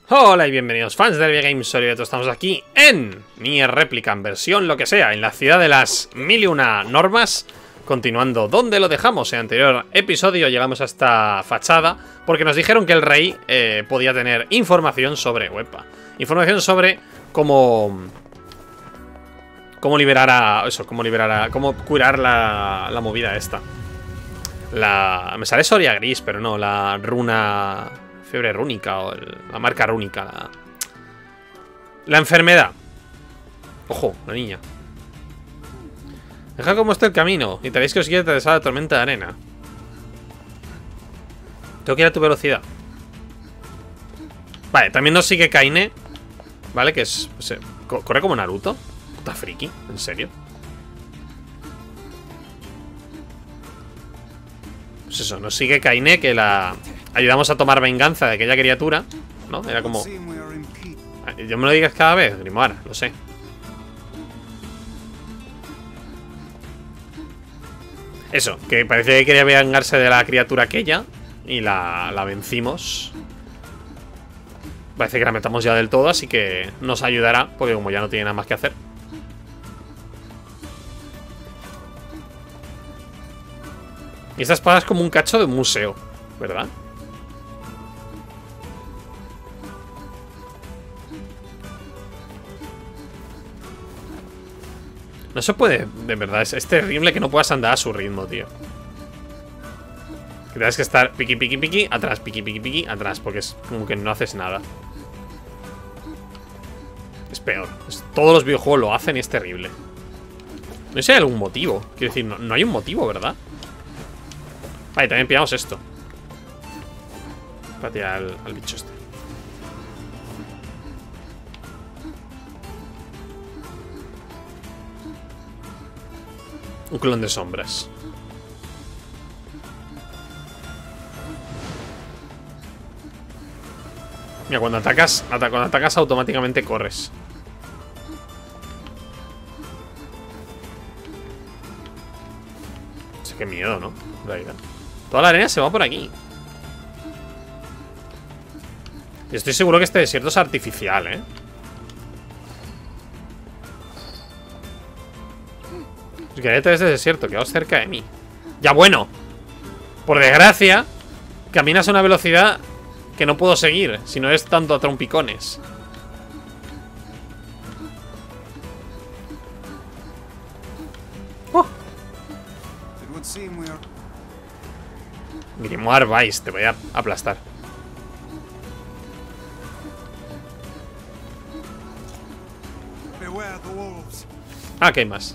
Hola y bienvenidos fans del Videogames. Estamos aquí en Nier Replicant versión lo que sea, en la ciudad de las 1001 normas. Continuando donde lo dejamos en el anterior episodio, llegamos a esta fachada porque nos dijeron que el rey podía tener información sobre información sobre cómo liberar a eso, cómo curar la movida esta. Me sale Soria Gris, pero no, la runa fiebre rúnica o la marca rúnica, la enfermedad. Ojo, la niña. Dejad como está el camino y tenéis que os quiere atravesar la tormenta de arena. Tengo que ir a tu velocidad. Vale, también nos sigue Kaine. Vale, que es... corre como Naruto. Puta friki, ¿en serio? Pues eso, nos sigue Kaine, que la ayudamos a tomar venganza de aquella criatura, ¿no? Era como... Yo me lo digas cada vez, Grimoire, lo sé. Eso, que parecía que quería vengarse de la criatura aquella y la vencimos. Parece que la metamos ya del todo, así que nos ayudará, porque como ya no tiene nada más que hacer. Y esta espada es como un cacho de un museo, ¿verdad? No se puede, de verdad, es terrible que no puedas andar a su ritmo, tío. Que tienes que estar piqui, piqui, piqui, atrás, piqui, piqui, piqui, atrás, porque es como que no haces nada. Es peor. Todos los videojuegos lo hacen y es terrible. No sé si hay algún motivo. Quiero decir, no hay un motivo, ¿verdad? Vale, también pillamos esto. Para tirar al bicho este. Un clon de sombras. Mira, cuando atacas automáticamente corres. Sí, qué miedo, ¿no? En realidad. Toda la arena se va por aquí. Y estoy seguro que este desierto es artificial, ¿eh? Quédate de este desierto, quedaos cerca de mí. Ya bueno. Por desgracia, caminas a una velocidad que no puedo seguir si no es tanto a trompicones. Grimoire Vice, te voy a aplastar. Ah, que hay más.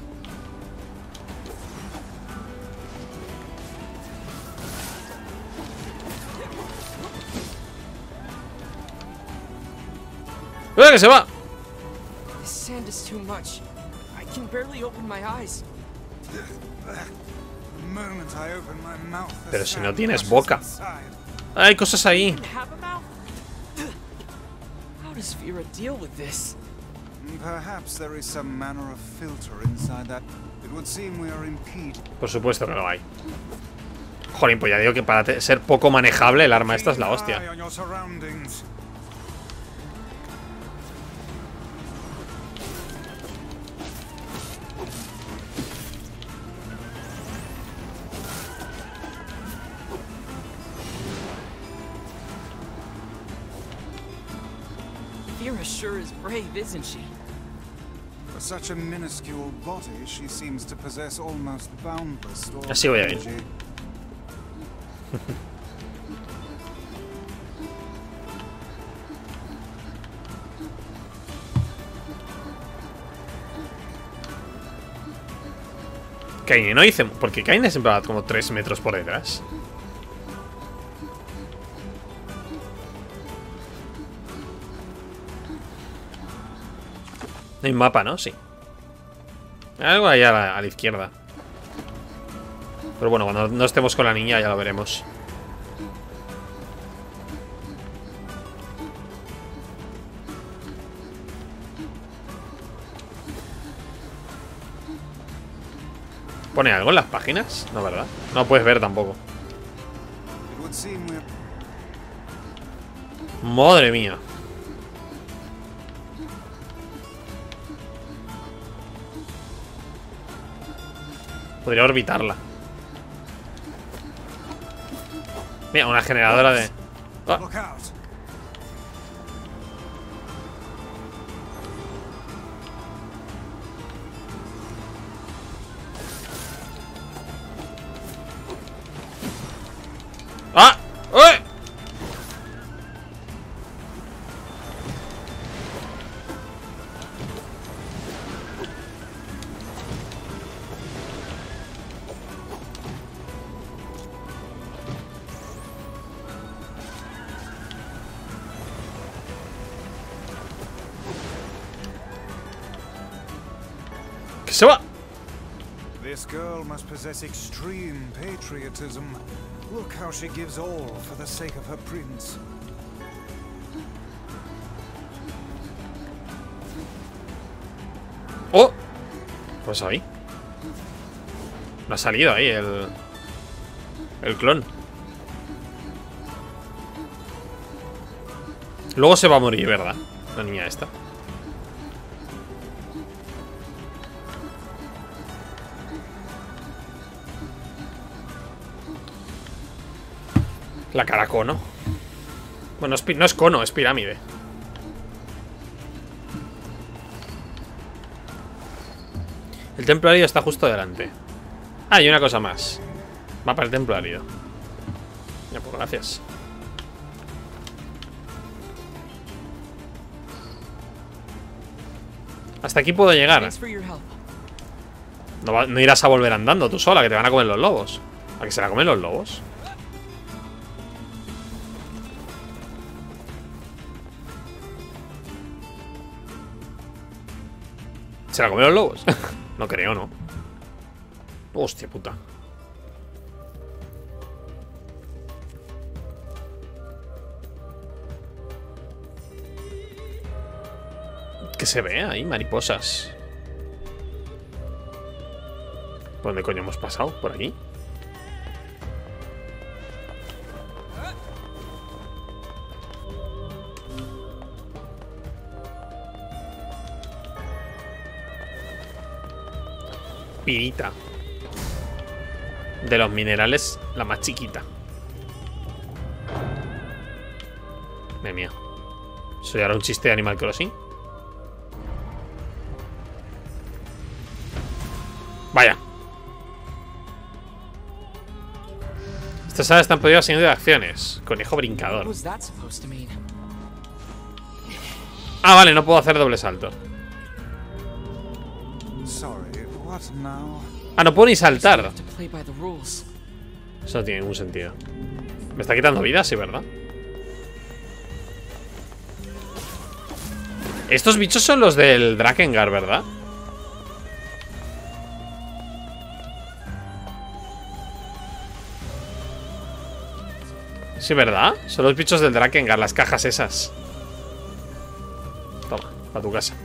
¡Que se va! Pero si no tienes boca. Hay cosas ahí. Por supuesto que lo hay. Joder, pues ya digo que para ser poco manejable el arma esta es la hostia. Sure is brave, isn't she? For such a minuscule body, she seems to possess almost boundless storage. Así voy a ir. Kaine no dice, porque Kaine siempre va como 3 metros por detrás. Hay un mapa, ¿no? Sí. Algo ahí a la izquierda. Pero bueno, cuando no estemos con la niña ya lo veremos. ¿Pone algo en las páginas? No, ¿verdad? No puedes ver tampoco. Madre mía. Podría orbitarla. Mira, una generadora de... Ah. Look out. ¡Ah! ¡Uy! ¡Que se va! This girl must possess extreme patriotism. Look how she gives all for the sake of her prince. ¡Oh! Pues ahí. No ha salido ahí el clon. Luego se va a morir, ¿verdad? La niña esta. La cara cono. Bueno, no es cono, es pirámide. El templo árido está justo delante. Ah, y una cosa más. Va para el templo árido. Ya, pues gracias. Hasta aquí puedo llegar. Thanks for your help. No irás a volver andando tú sola, que te van a comer los lobos. ¿A que se la comen los lobos? ¿Se la comen los lobos? No creo, ¿no? Hostia puta. ¿Qué se ve ahí? Mariposas. ¿Por dónde coño hemos pasado? ¿Por aquí? Pirita. De los minerales, la más chiquita. Madre mía. ¿Soy ahora un chiste de Animal Crossing? Vaya. Estas salas están pedidas sin de acciones. Conejo brincador. What was that supposed to mean? Ah, vale, no puedo hacer doble salto. Sorry, what now? Ah, no puedo ni saltar. Have to play by the rules. Eso no tiene ningún sentido. Me está quitando vida, sí, ¿verdad? Estos bichos son los del Drakengard, ¿verdad? Sí, ¿verdad? Son los bichos del Drakengard, las cajas esas. Toma, a tu casa.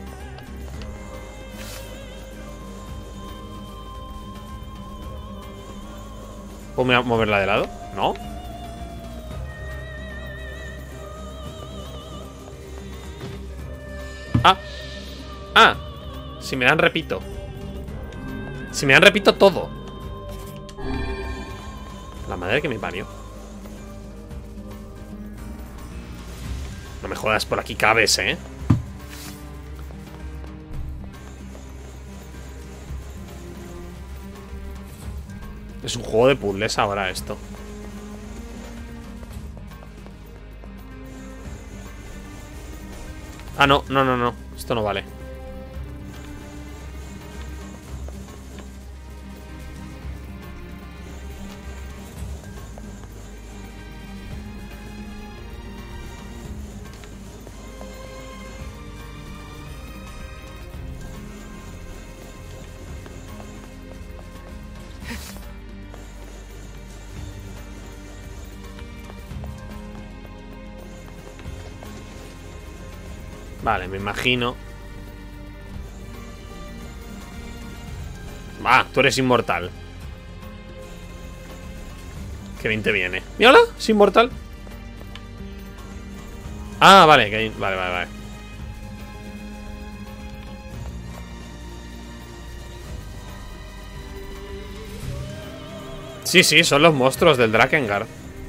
¿Puedo moverla de lado? ¿No? Ah. Ah. Si me dan repito. Si me dan repito todo. La madre que me parió. No me jodas, por aquí cabes, ¿eh? Es un juego de puzzles ahora esto. Ah, no, no, no, no. Esto no vale. Vale, me imagino. Va, tú eres inmortal. Qué bien te viene. ¡Mírala! Es inmortal. Ah, vale, vale, vale, vale. Sí, sí, son los monstruos del Drakengard.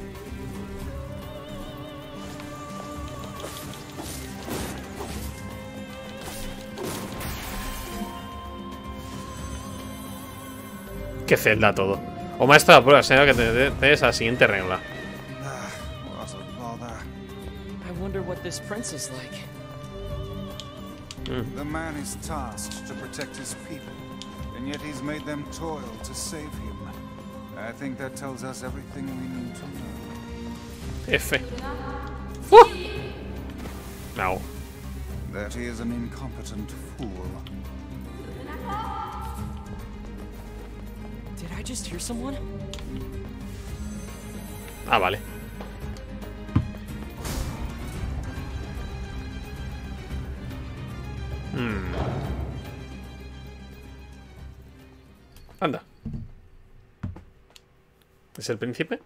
Qué celda todo. O maestro de la prueba, señor, que te des a la siguiente regla. What a bother. I wonder what this prince is like. The man is tasked to protect his people, and yet he's made them toil to save him. I think that tells us everything we need to know. F. No. That he is an incompetent fool. Did I just hear someone? Ah, vale. Anda. ¿Es el príncipe?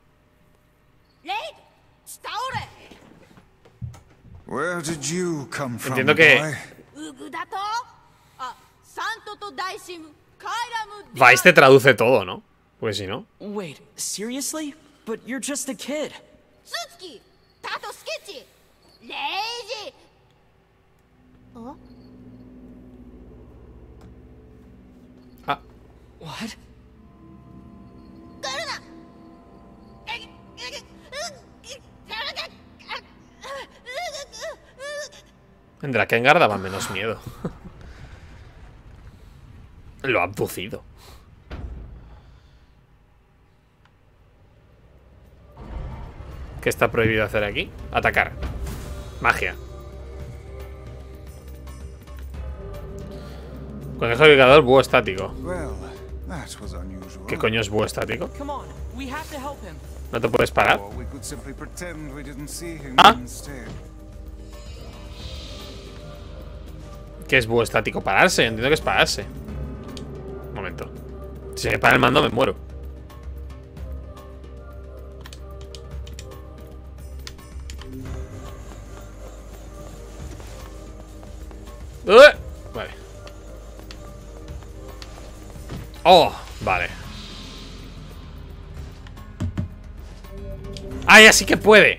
Where did you come from, Entiendo que boy? Vice te traduce todo, ¿no? Pues si no. Wait, seriously? But you're just a kid. Ah, What? en Drakengard daba menos miedo. Lo ha abducido. ¿Qué está prohibido hacer aquí? Atacar. Magia. Conejo ubicador, búho estático. Well, that was unusual. ¿Qué coño es búho estático? Come on, we have to help him. ¿No te puedes parar? Or we could simply pretend we didn't see him Ah. instead. ¿Qué es búho estático? Pararse, entiendo que es pararse. Un momento. Si me para el mando me muero. Vale. Oh, vale. Ah, ya sí que puede.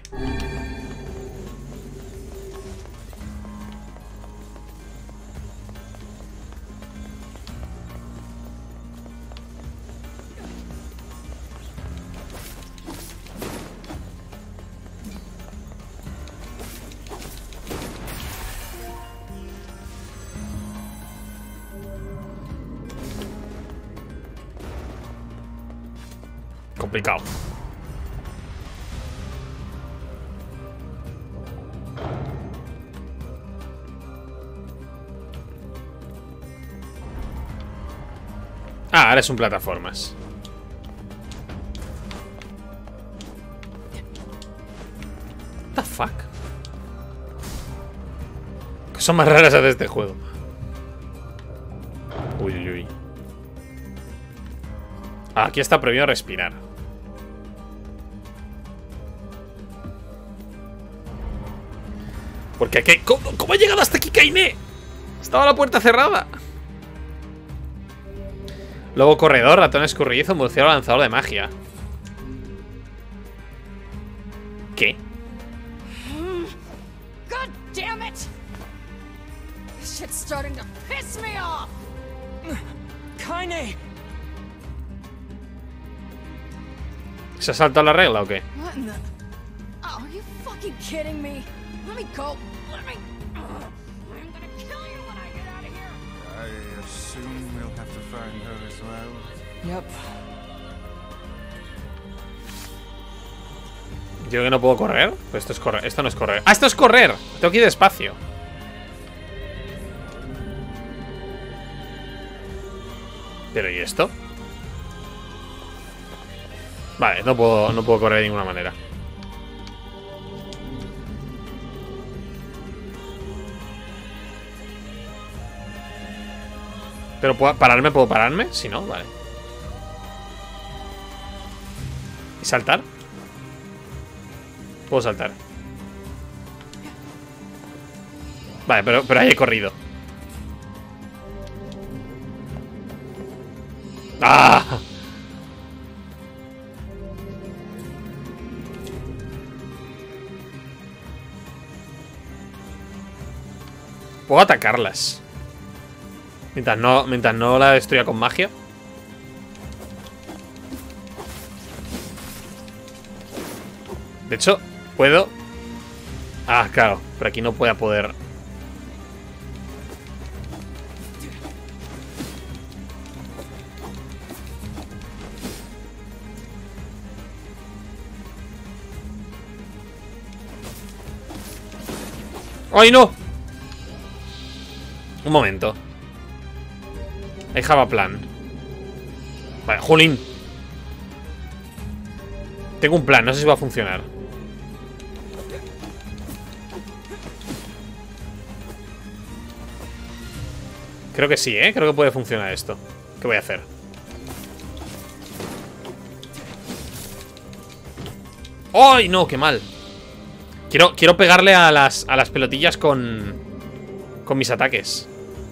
Complicado. Ah, ahora es un plataformas. What the fuck? Cosas más raras hace este juego. Uy, uy, uy. Ah, aquí está prohibido respirar. Porque aquí... ¿Cómo ha llegado hasta aquí, Kaine? Estaba la puerta cerrada. Lobo corredor, ratón escurridizo, murciélago lanzador de magia. ¿Qué? God damn it! This shit's starting to piss me off! Kaine! ¿Se ha saltado la regla o qué? What in the... Oh, are you fucking kidding me? Let me go. Let me... I'm gonna kill you when I get out of here! I assume we'll have to find her as well. Yep. Digo que no puedo correr. Pues esto es correr. Esto no es correr. ¡Ah, esto es correr! Tengo que ir despacio. ¿Pero y esto? Vale, no puedo correr de ninguna manera. ¿Pero puedo pararme? ¿Puedo pararme? Si no, vale. ¿Y saltar? Puedo saltar. Vale, pero ahí he corrido. ¡Ah! Puedo atacarlas. Mientras no la destruya con magia. De hecho, puedo... Ah, claro, pero aquí no pueda poder... ¡Ay, no! Un momento. I have a plan. Vale, jolín. Tengo un plan, no sé si va a funcionar. Creo que sí, ¿eh? Creo que puede funcionar esto. ¿Qué voy a hacer? ¡Ay, no! ¡Qué mal! Quiero pegarle a las pelotillas con mis ataques.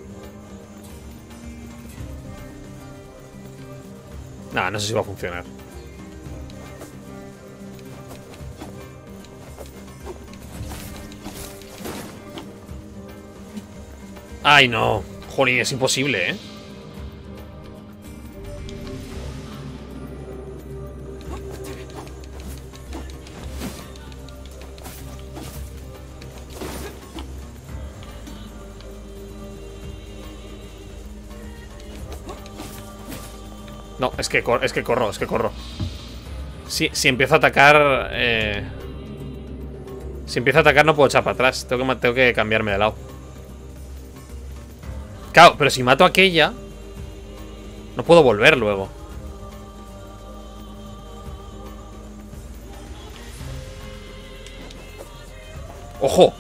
Nah, no sé si va a funcionar. ¡Ay, no! Jolín, es imposible, ¿eh? No, es que corro. Si empiezo a atacar... Si empiezo a atacar no puedo echar para atrás. Tengo que cambiarme de lado. Claro, pero si mato a aquella, no puedo volver luego. ¡Ojo!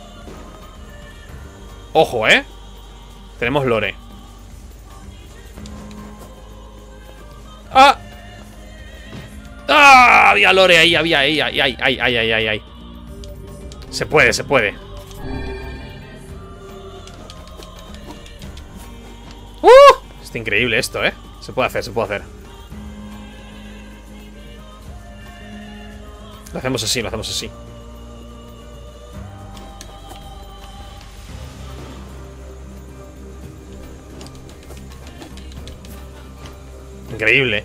¡Ojo, eh! Tenemos lore. ¡Ah! ¡Ah! Había lore ahí, había ahí, ay. Se puede. Está increíble esto, ¿eh? Se puede hacer. Lo hacemos así. Increíble.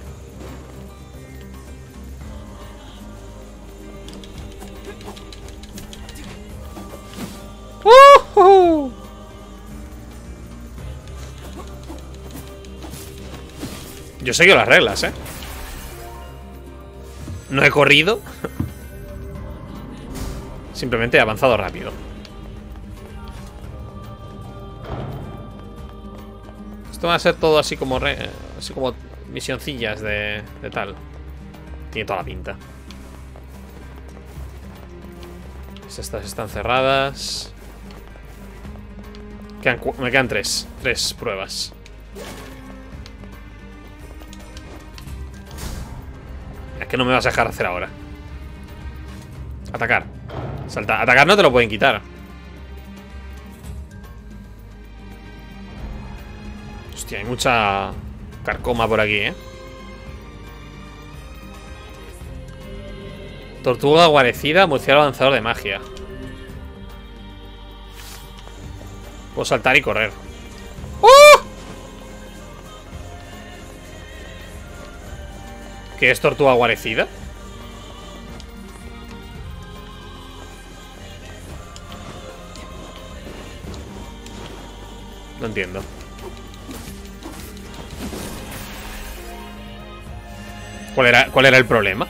Yo he seguido las reglas, ¿eh? No he corrido. Simplemente he avanzado rápido. Esto va a ser todo así como misioncillas de tal. Tiene toda la pinta. Estas están cerradas. Me quedan tres pruebas. Es que no me vas a dejar hacer ahora. Atacar. Salta. Atacar no te lo pueden quitar. Hostia, hay mucha carcoma por aquí, ¿eh? Tortuga guarecida, murciélago lanzador de magia. Puedo saltar y correr. ¡Oh! ¿Qué es tortuga guarecida? No entiendo. ¿Cuál era el problema?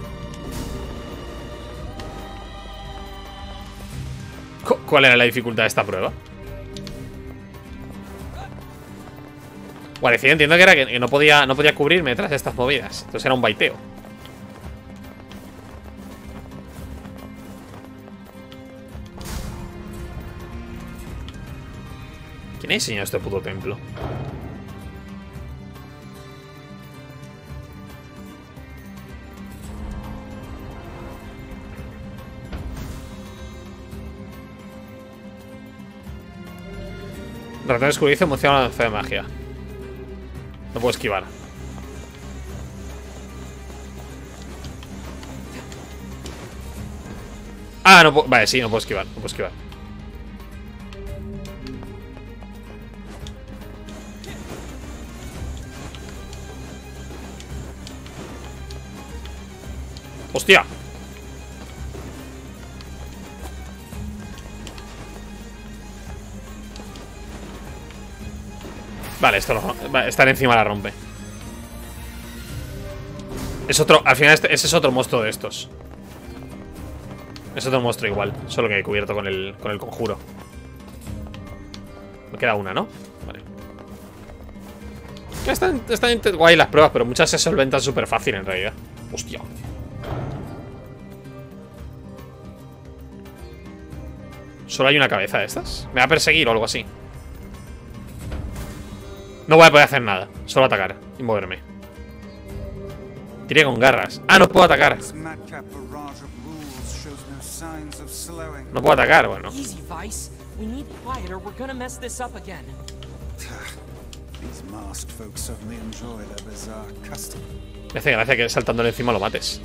¿Cuál era la dificultad de esta prueba? Guarecida, entiendo que era que no podía cubrirme tras estas movidas. Entonces era un baiteo. ¿Quién ha diseñado este puto templo? Ratón escurridizo, emoción a lanza de magia. No puedo esquivar. Ah, no puedo. Vale, sí, no puedo esquivar. ¡Hostia! Vale, esto no. Estar encima la rompe. Es otro. Al final, ese es otro monstruo de estos. Es otro monstruo igual. Solo que he cubierto con el conjuro. Me queda una, ¿no? Vale. Están guay las pruebas, pero muchas se solventan súper fácil en realidad. Hostia. Solo hay una cabeza de estas. Me va a perseguir o algo así. No voy a poder hacer nada. Solo atacar y moverme. Tiré con garras. Ah, no puedo atacar. No puedo atacar, bueno. Easy, Vice. We need quiet or we're gonna mess this up again. These masked folk certainly enjoy their bizarre custom. Me hace gracia que saltándole encima lo mates.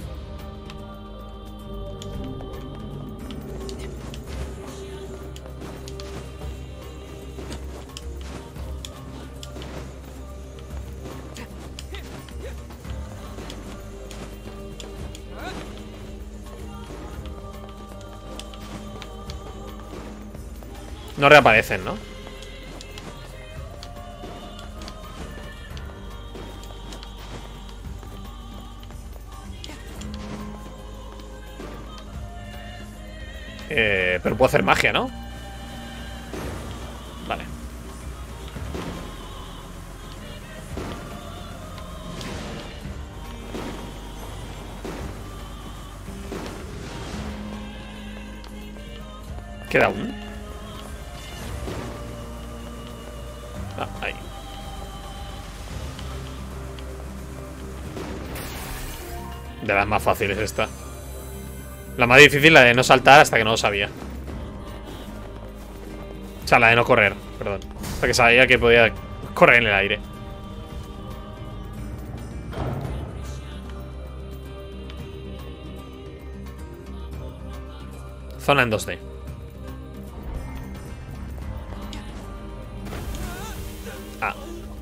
No reaparecen, ¿no? Pero puedo hacer magia, ¿no? Vale. Queda un. Ah, ahí. De las más fáciles esta. La más difícil, la de no saltar hasta que no lo sabía. O sea, la de no correr, perdón. Hasta que sabía que podía correr en el aire. Zona en 2D. Ah.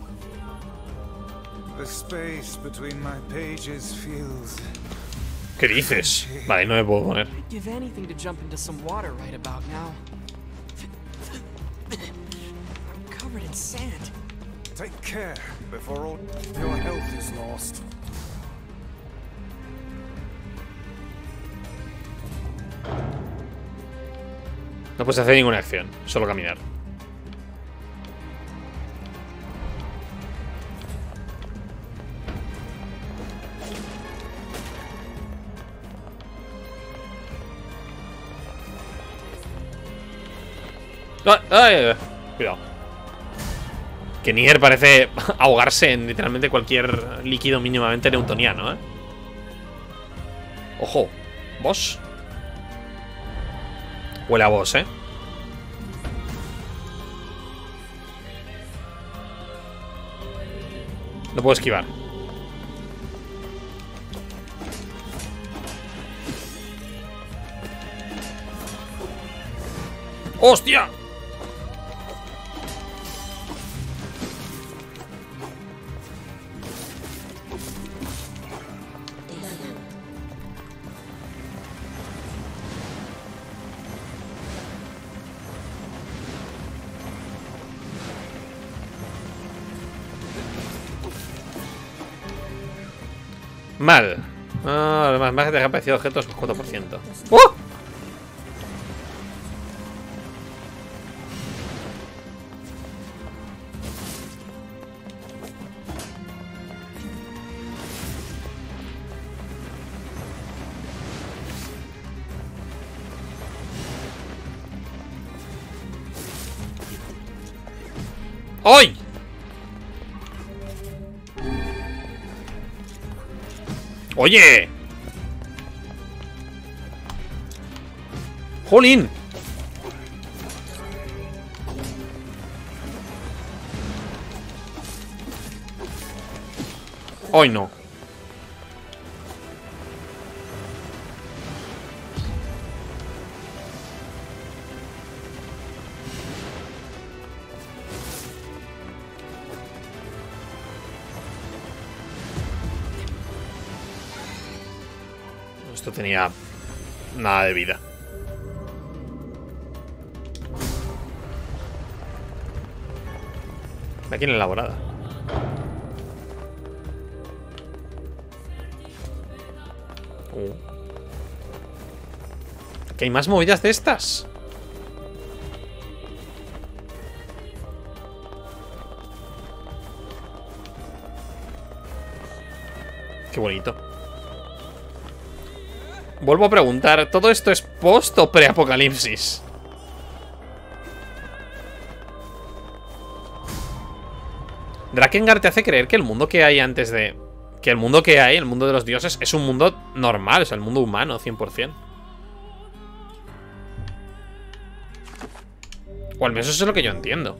The space between my pages feels. ¿Qué dices? Vale, no me puedo poner. I'd give anything to jump into some water right about now. I'm covered in sand. Take care before all your health is lost. No puedes hacer ninguna acción, solo caminar. ¡Ay! ¡Ay! Cuidado. Que Nier parece ahogarse en literalmente cualquier líquido mínimamente newtoniano, ¿eh? Ojo. ¿Boss? Huele a boss, ¿eh? No puedo esquivar. ¡Hostia! Mal. Además, más que te ha aparecido objetos 4%. ¡Oh! ¡Ay! ¡Oye! ¡Jolín! ¡Ay, no! Esto tenía nada de vida. Aquí en la elaborada. ¿Que hay más movidas de estas? Qué bonito. Vuelvo a preguntar, ¿todo esto es post o pre-apocalipsis? Drakengard te hace creer que el mundo que hay antes de... Que el mundo que hay, el mundo de los dioses, es un mundo normal, o sea, el mundo humano, 100%. O al menos eso es lo que yo entiendo.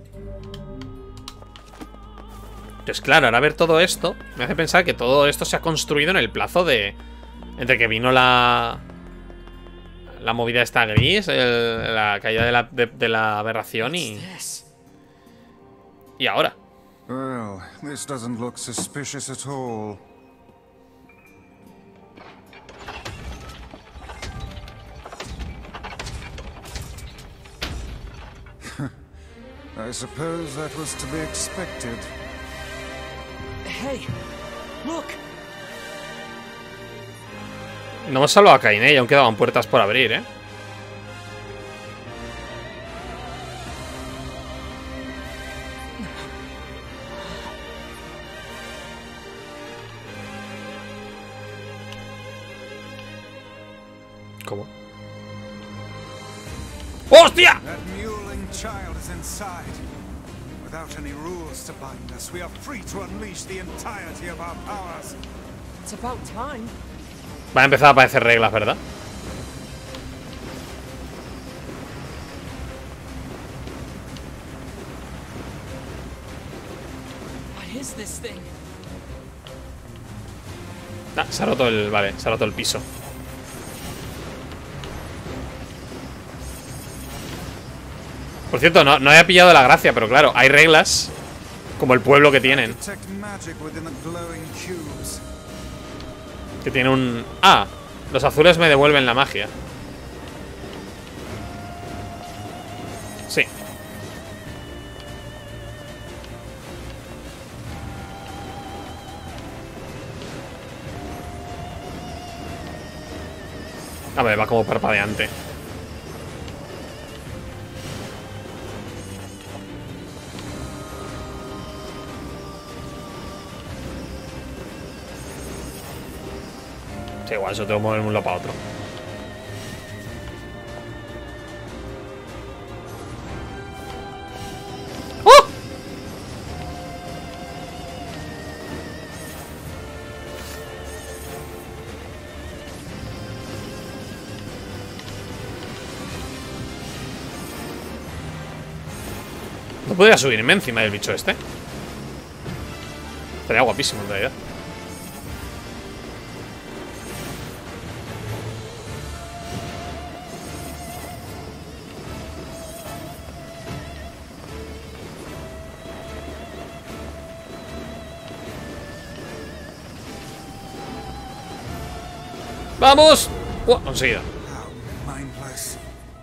Entonces, claro, ahora ver todo esto me hace pensar que todo esto se ha construido en el plazo de... Entre que vino la movida esta gris, la caída de la aberración y ahora. Well, this doesn't look suspicious at all. I suppose that was to be expected. Hey, look. No hemos salvado a Kaine y aún quedaban puertas por abrir, ¿eh? ¿Cómo? ¡Hostia! That mewling child is inside. Without any rules to bind us, we are free to unleash the entirety of our powers. It's about time. Va a empezar a aparecer reglas, ¿verdad? What is this thing? Ah, se ha roto el... Vale, se ha roto el piso. Por cierto, no había pillado la gracia, pero claro, hay reglas como el pueblo que tienen. Detect magic within the glowing cubes. Que tiene un... Ah, los azules me devuelven la magia. Sí. A ver, va como parpadeante. Sí, igual, eso tengo que moverme de un lado para otro. ¡Oh! No podría subirme encima del bicho este. Estaría guapísimo en realidad. ¡Vamos! Conseguido. How mindless.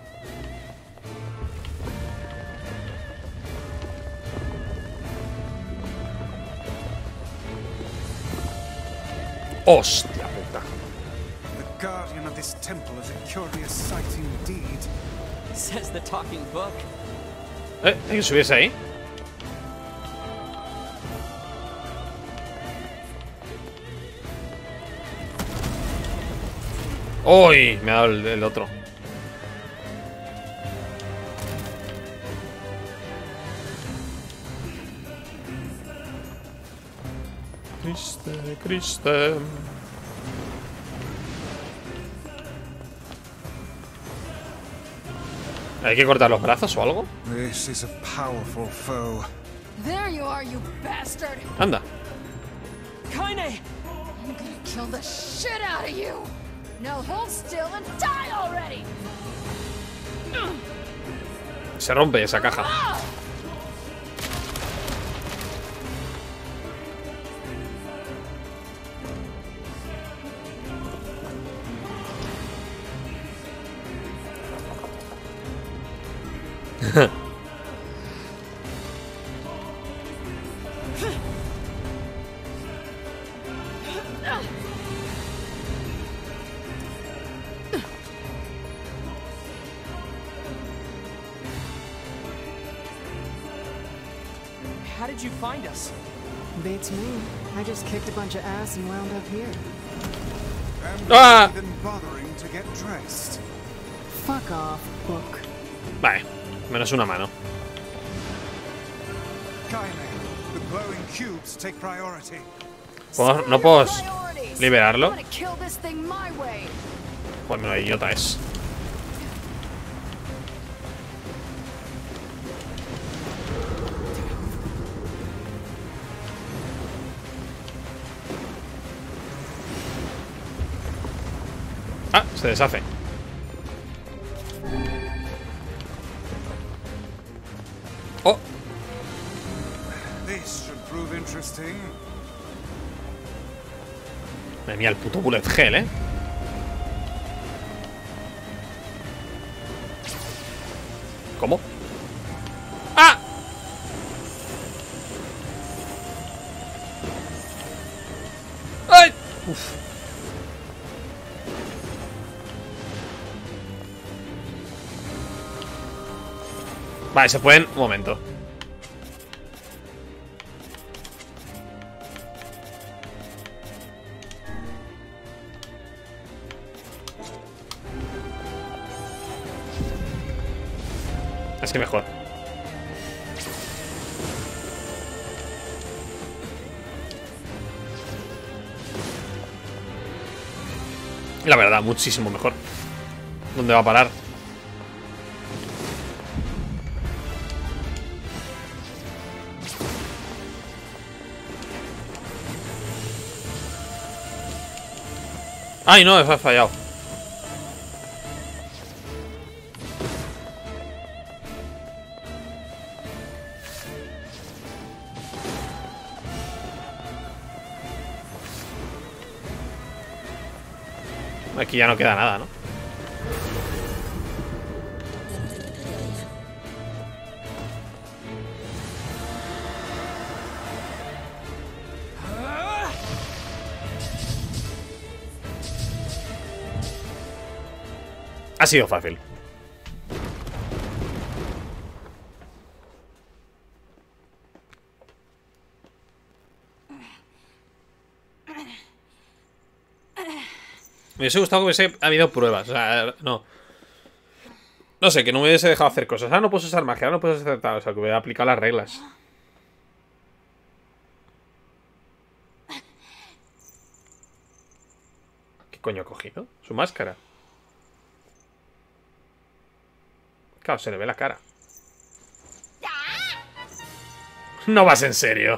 ¡Hostia puta! The guardian of this temple is a curious sight indeed. Says the talking book. ¿Hay que subirse ahí? ¡Uy! Me ha dado el otro. Criste, Criste. ¿Hay que cortar los brazos o algo? This is a powerful foe. There you are, you bastard! Anda. Kaine! I'm gonna kill the shit out of you! Now hold still and die already! Se rompe esa caja. How did you find us? Beats me. I just kicked a bunch of ass and wound up here. And Ah! not even bothering to get dressed. Fuck off, book. Vale, menos una mano. Kaine, the glowing cubes take priority. ¿No puedo Priorities. liberarlo? I'm gonna kill this thing my way. Pues no, idiota es. Ah, se deshace. Oh, This should prove interesting. madre mía, el puto bullet hell, ¿eh? ¿Cómo? ¡Ah! ¡Ay! Uf. Vale, se pueden... Un momento. Así mejor. La verdad, muchísimo mejor. ¿Dónde va a parar? Ay, no, he fallado. Aquí ya no queda nada, ¿no? Ha sido fácil. Me hubiese gustado que hubiese habido pruebas. O sea, no. No sé, que no me hubiese dejado hacer cosas. Ahora no puedes usar magia, ahora no puedes hacer tal. O sea, que hubiera aplicado las reglas. ¿Qué coño ha cogido? Su máscara. Claro, se le ve la cara. No vas en serio.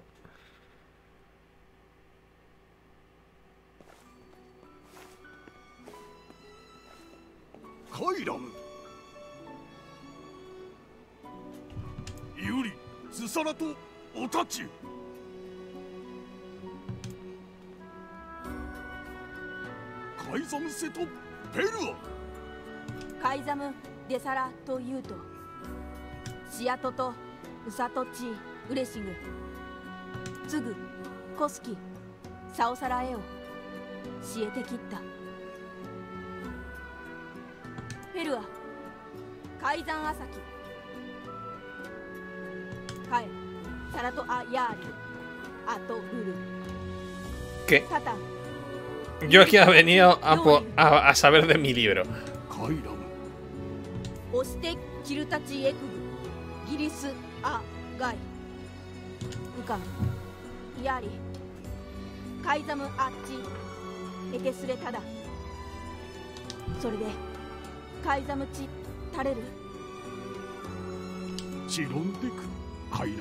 Kairam. Yuri, Susara to Otachi. Kaizam Seto Perua. カイザム・デサラというとシアトとウサトチ・ウレシグツグ・コスキ・サオサラエをシエテキッタペルアカイザンアサキカエサラトアヤーリアトウル ¿Qué? タタ Yo aquí he venido a saber de mi libro. Kairam. オステキルタチエクグギリスアガイウカンヤリカイザムアッチエテスレタダそれでカイザムチタレル Chirondek Kairam.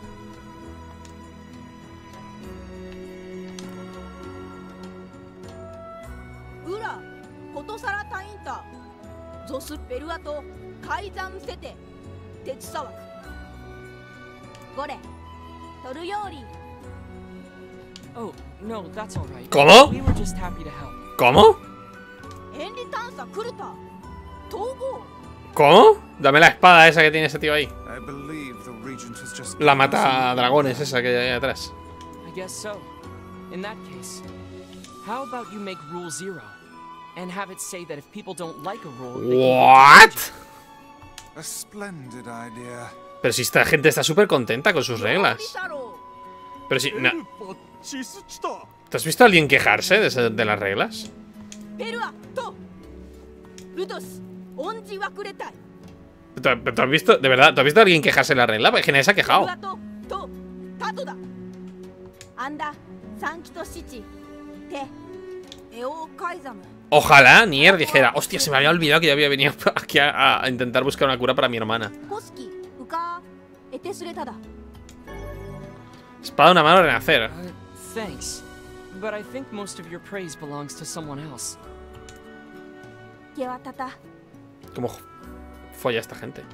ウラコトサラタインタゾスペルアトカイザムセテテチサワクゴレトルヨーリ Oh, no, that's all right. ¿Cómo? We were just happy to help. ¿Cómo? エンリタンサクルタ逃亡 ¿Cómo? Dame la espada esa que tiene ese tío ahí. I believe the regent has just La mata dragones esa que hay ahí atrás. I guess so. In that case, how about you make Rule 0 and have it say that if people don't like a rule, they can What? a splendid idea. Pero si esta gente está súper contenta con sus reglas. Pero si... エルパチスチタ ¿Te has visto a alguien quejarse de las reglas? ペルアとルトス恩じわくれたい ¿Tú has visto, de verdad, ¿tú has visto a alguien quejarse de la regla? Porque nadie se ha ペ quejado. ルアとタトだアンダサンキトシチテエオカイザム Ojalá Nier dijera, hostia, se me había olvidado que yo había venido aquí a intentar buscar una cura para mi hermana. コスキウカエテスレタだ Espada de una mano renacer. Thanks. But I think most of your praise belongs to someone else. ゲワタタ ¿Cómo folla esta gente?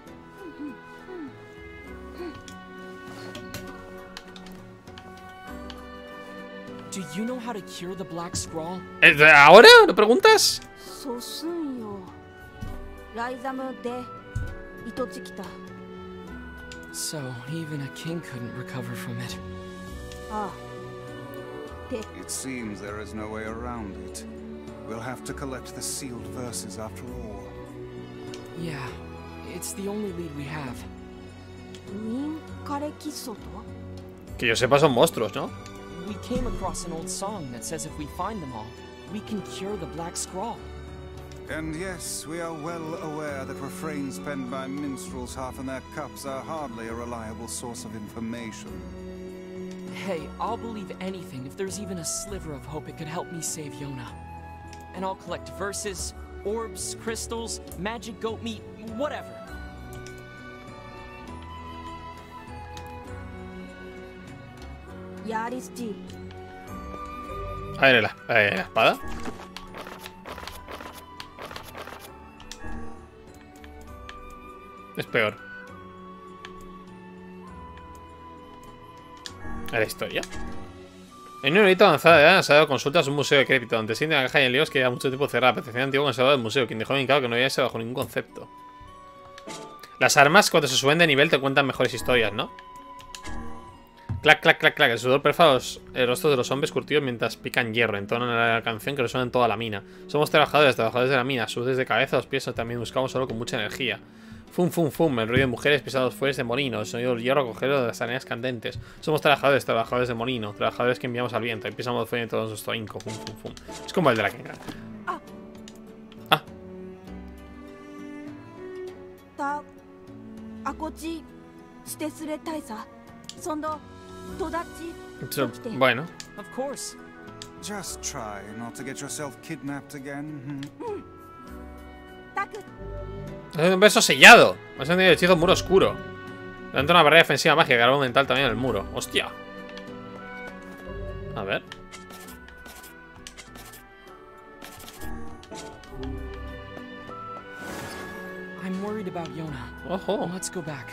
Do you know how to cure the Black Scrawl? ¿Ahora? ¿Lo preguntas? そうすんよライザムでイトチキタ So, even a king couldn't recover from it. ああ It seems there is no way around it. We'll have to collect the sealed verses after all. Yeah, it's the only lead we have. ミンカレキソト Que yo sepa son monstruos, ¿no? We came across an old song that says if we find them all, we can cure the Black Scrawl. And yes, we are well aware that refrains penned by minstrels half in their cups are hardly a reliable source of information. Hey, I'll believe anything if there's even a sliver of hope it could help me save Yona. And I'll collect verses, orbs, crystals, magic goat meat, whatever. Yaris-ji A ver, la espada. Es peor. A la historia. En un hito avanzada de edad se ha dado consultas a un museo de crédito, donde se la caja y en líos que lleva mucho tiempo cerrada. Pertenecía al antiguo conservador del museo, quien dejó indicado que no había sido bajo ningún concepto. Las armas, cuando se suben de nivel, te cuentan mejores historias, ¿no? Clac, clac, clac, clac. El sudor perfora los rostros de los hombres curtidos mientras pican hierro. Entonan la canción que resuena en toda la mina. Somos trabajadores de la mina. Sus de cabeza, los pies también buscamos solo con mucha energía. Fum, fum, fum. El ruido de mujeres pisados fuertes de molino. El sonido del hierro cogero de las arenas candentes. Somos trabajadores de molino. Trabajadores que enviamos al viento. Y pisamos fuego en todo nuestro ahínco. Fum, fum, fum. Es como el de la Kenga. Ah. たあこちしてすれたいさそんどとだち So, bueno. Of course. Just try not to get yourself kidnapped again. たく Es un verso sellado. Has entendido el hechizo muro oscuro. Levanta una barrera defensiva mágica. Algo mental también en el muro. Hostia. A ver. I'm worried about Yona. Ojo. Let's go back.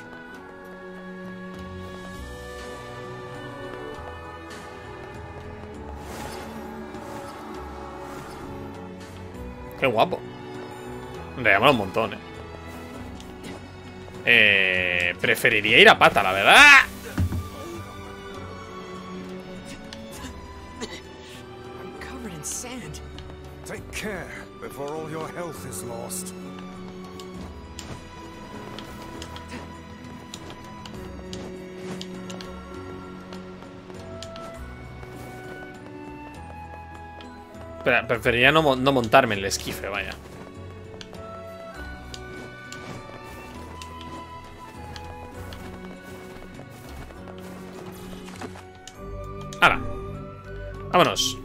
Qué guapo. Me llama un montón, preferiría ir a pata, la verdad. I'm covered in sand. Take care before all your health is lost. Pero preferiría no montarme en el esquife, vaya. ¡Hala! ¡Vámonos!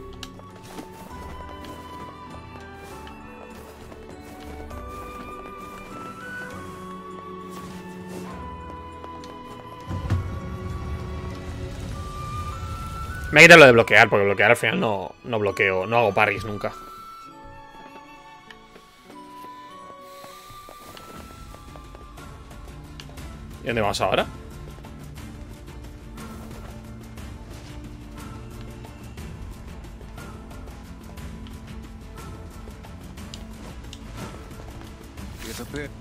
Me ha quitado lo de bloquear, porque bloquear al final no bloqueo, no hago parries nunca. ¿Y dónde vamos ahora? Get a bit.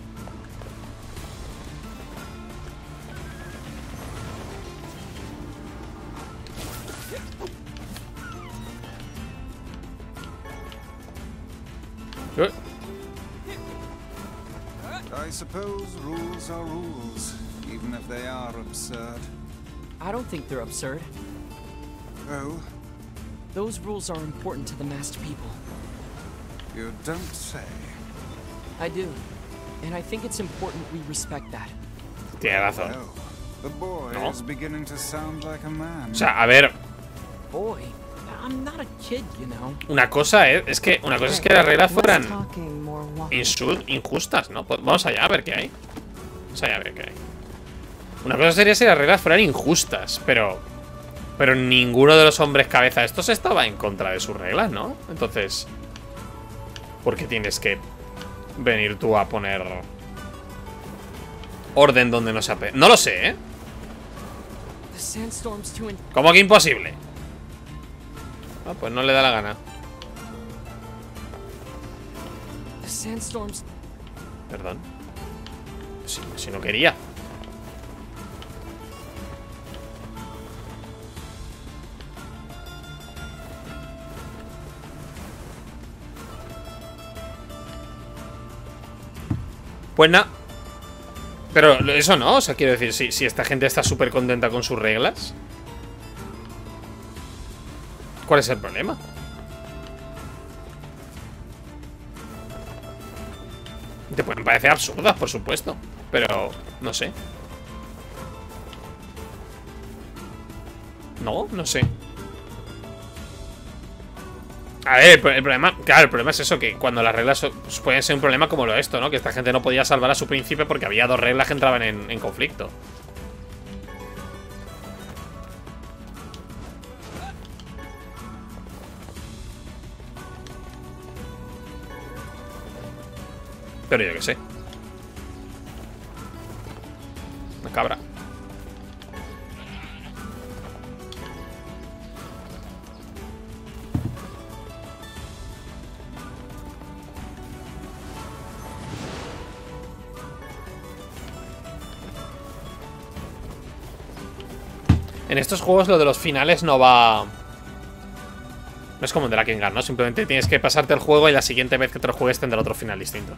I suppose rules are rules, even if they are absurd. I don't think they're absurd. Oh, Those rules are important to the masked people. you don't say. I do. And I think it's important we respect that. Tiene razón. Well, the boy No. is beginning to sound like a man. O sea, a ver, Boy, I'm not a kid, you know. una cosa es que las reglas fueran Talking, more walking. injustas, ¿no? Pues vamos allá a ver qué hay. Vamos allá a ver qué hay. Una cosa sería si las reglas fueran injustas, pero ninguno de los hombres cabeza estos estaba en contra de sus reglas, ¿no? Entonces, ¿por qué tienes que venir tú a poner orden donde no se ape... No lo sé, ¿eh? The sandstorm's too ¿Cómo que imposible? Ah, pues no le da la gana. The sandstorm's Perdón. Si no quería. Pues nada. Pero eso no, o sea, quiero decir, si esta gente está súper contenta con sus reglas, ¿cuál es el problema? Te pueden parecer absurdas, por supuesto, pero no sé. No sé. A ver, el problema, claro, el problema es eso, que cuando las reglas pues pueden ser un problema como lo esto, ¿no? Que esta gente no podía salvar a su príncipe porque había dos reglas que entraban en conflicto. Pero yo qué sé. Una cabra. En estos juegos lo de los finales no va... No es como en The Drakengard, ¿no? Simplemente tienes que pasarte el juego y la siguiente vez que te lo juegues tendrá otro final distinto.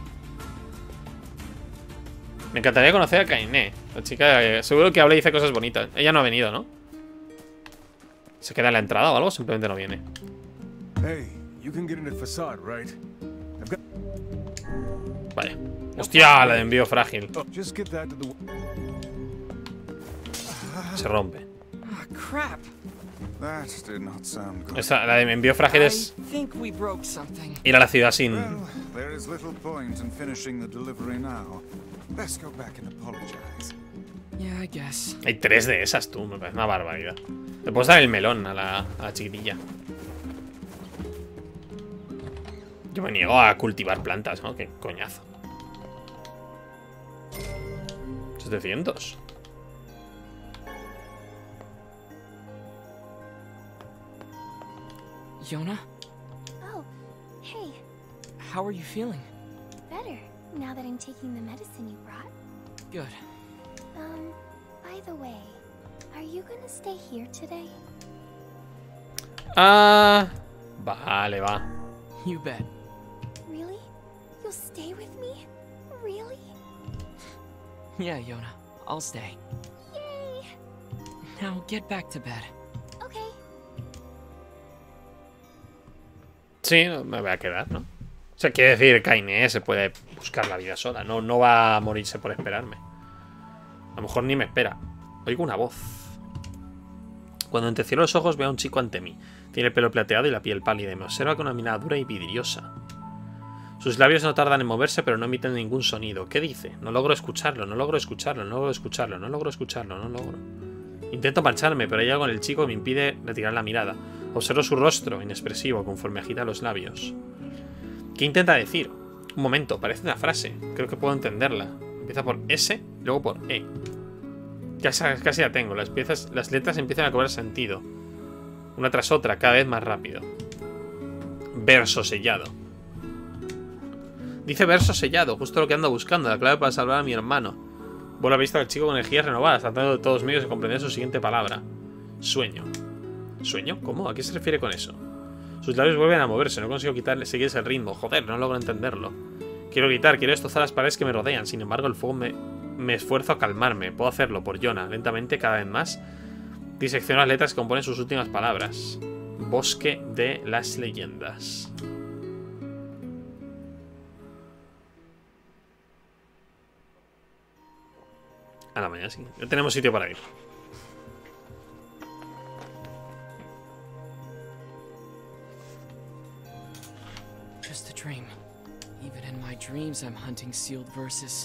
Me encantaría conocer a Kainé. La chica, seguro que habla y dice cosas bonitas. Ella no ha venido, ¿no? ¿Se queda en la entrada o algo? Simplemente no viene. Hey, you can get in the facade, right? Vale. Hostia, la de envío frágil. Just get that to the... Se rompe. Ah, crap. That did not sound good. La de envío frágil I es think we broke something. ir a la ciudad sin... Well, there is little point in finishing the delivery now. Let's go back and apologize. Yeah, I guess. Hay 3 de esas, tú. Me parece una barbaridad. Le puedes dar el melón a la chiquitilla. Yo me niego a cultivar plantas, ¿no? Qué coñazo. 700. Yona, Oh, hey, how are you feeling? better now that I'm taking the medicine you brought. Good. By the way, are you gonna stay here today? Ah, vale, va. You bet. Really? You'll stay with me? Really? Yeah, Yona, I'll stay. Yay! Now get back to bed. Okay. Sí, me voy a quedar, ¿no? O sea, quiere decir, Kainé se puede buscar la vida sola. No va a morirse por esperarme. A lo mejor ni me espera. Oigo una voz. Cuando entrecierro los ojos veo a un chico ante mí. Tiene el pelo plateado y la piel pálida y me observa con una mirada dura y vidriosa. Sus labios no tardan en moverse, pero no emiten ningún sonido. ¿Qué dice? No logro escucharlo, no logro escucharlo, no logro escucharlo, no logro escucharlo, no logro. Intento marcharme, pero hay algo en el chico que me impide retirar la mirada. Observo su rostro, inexpresivo, conforme agita los labios. ¿Qué intenta decir? Un momento, parece una frase. Creo que puedo entenderla. Empieza por S y luego por E. Casi la tengo. Las letras empiezan a cobrar sentido. Una tras otra, cada vez más rápido. Verso sellado. Dice verso sellado, justo lo que ando buscando, la clave para salvar a mi hermano. Vuelvo la vista del chico con energías renovadas, tratando de todos medios de comprender su siguiente palabra. Sueño. ¿Sueño? ¿Cómo? ¿A qué se refiere con eso? Sus labios vuelven a moverse, no consigo seguir ese ritmo. Joder, no logro entenderlo. Quiero gritar, quiero destrozar las paredes que me rodean. Sin embargo, el fuego me me esfuerzo a calmarme. Puedo hacerlo por Yona. Lentamente, cada vez más. Disecciono las letras que componen sus últimas palabras. Bosque de las leyendas. A la mañana, sí. Ya tenemos sitio para ir. Just a dream. Even in my dreams, I'm hunting sealed verses.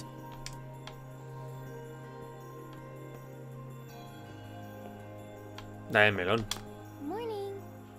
Dale el melón. Morning.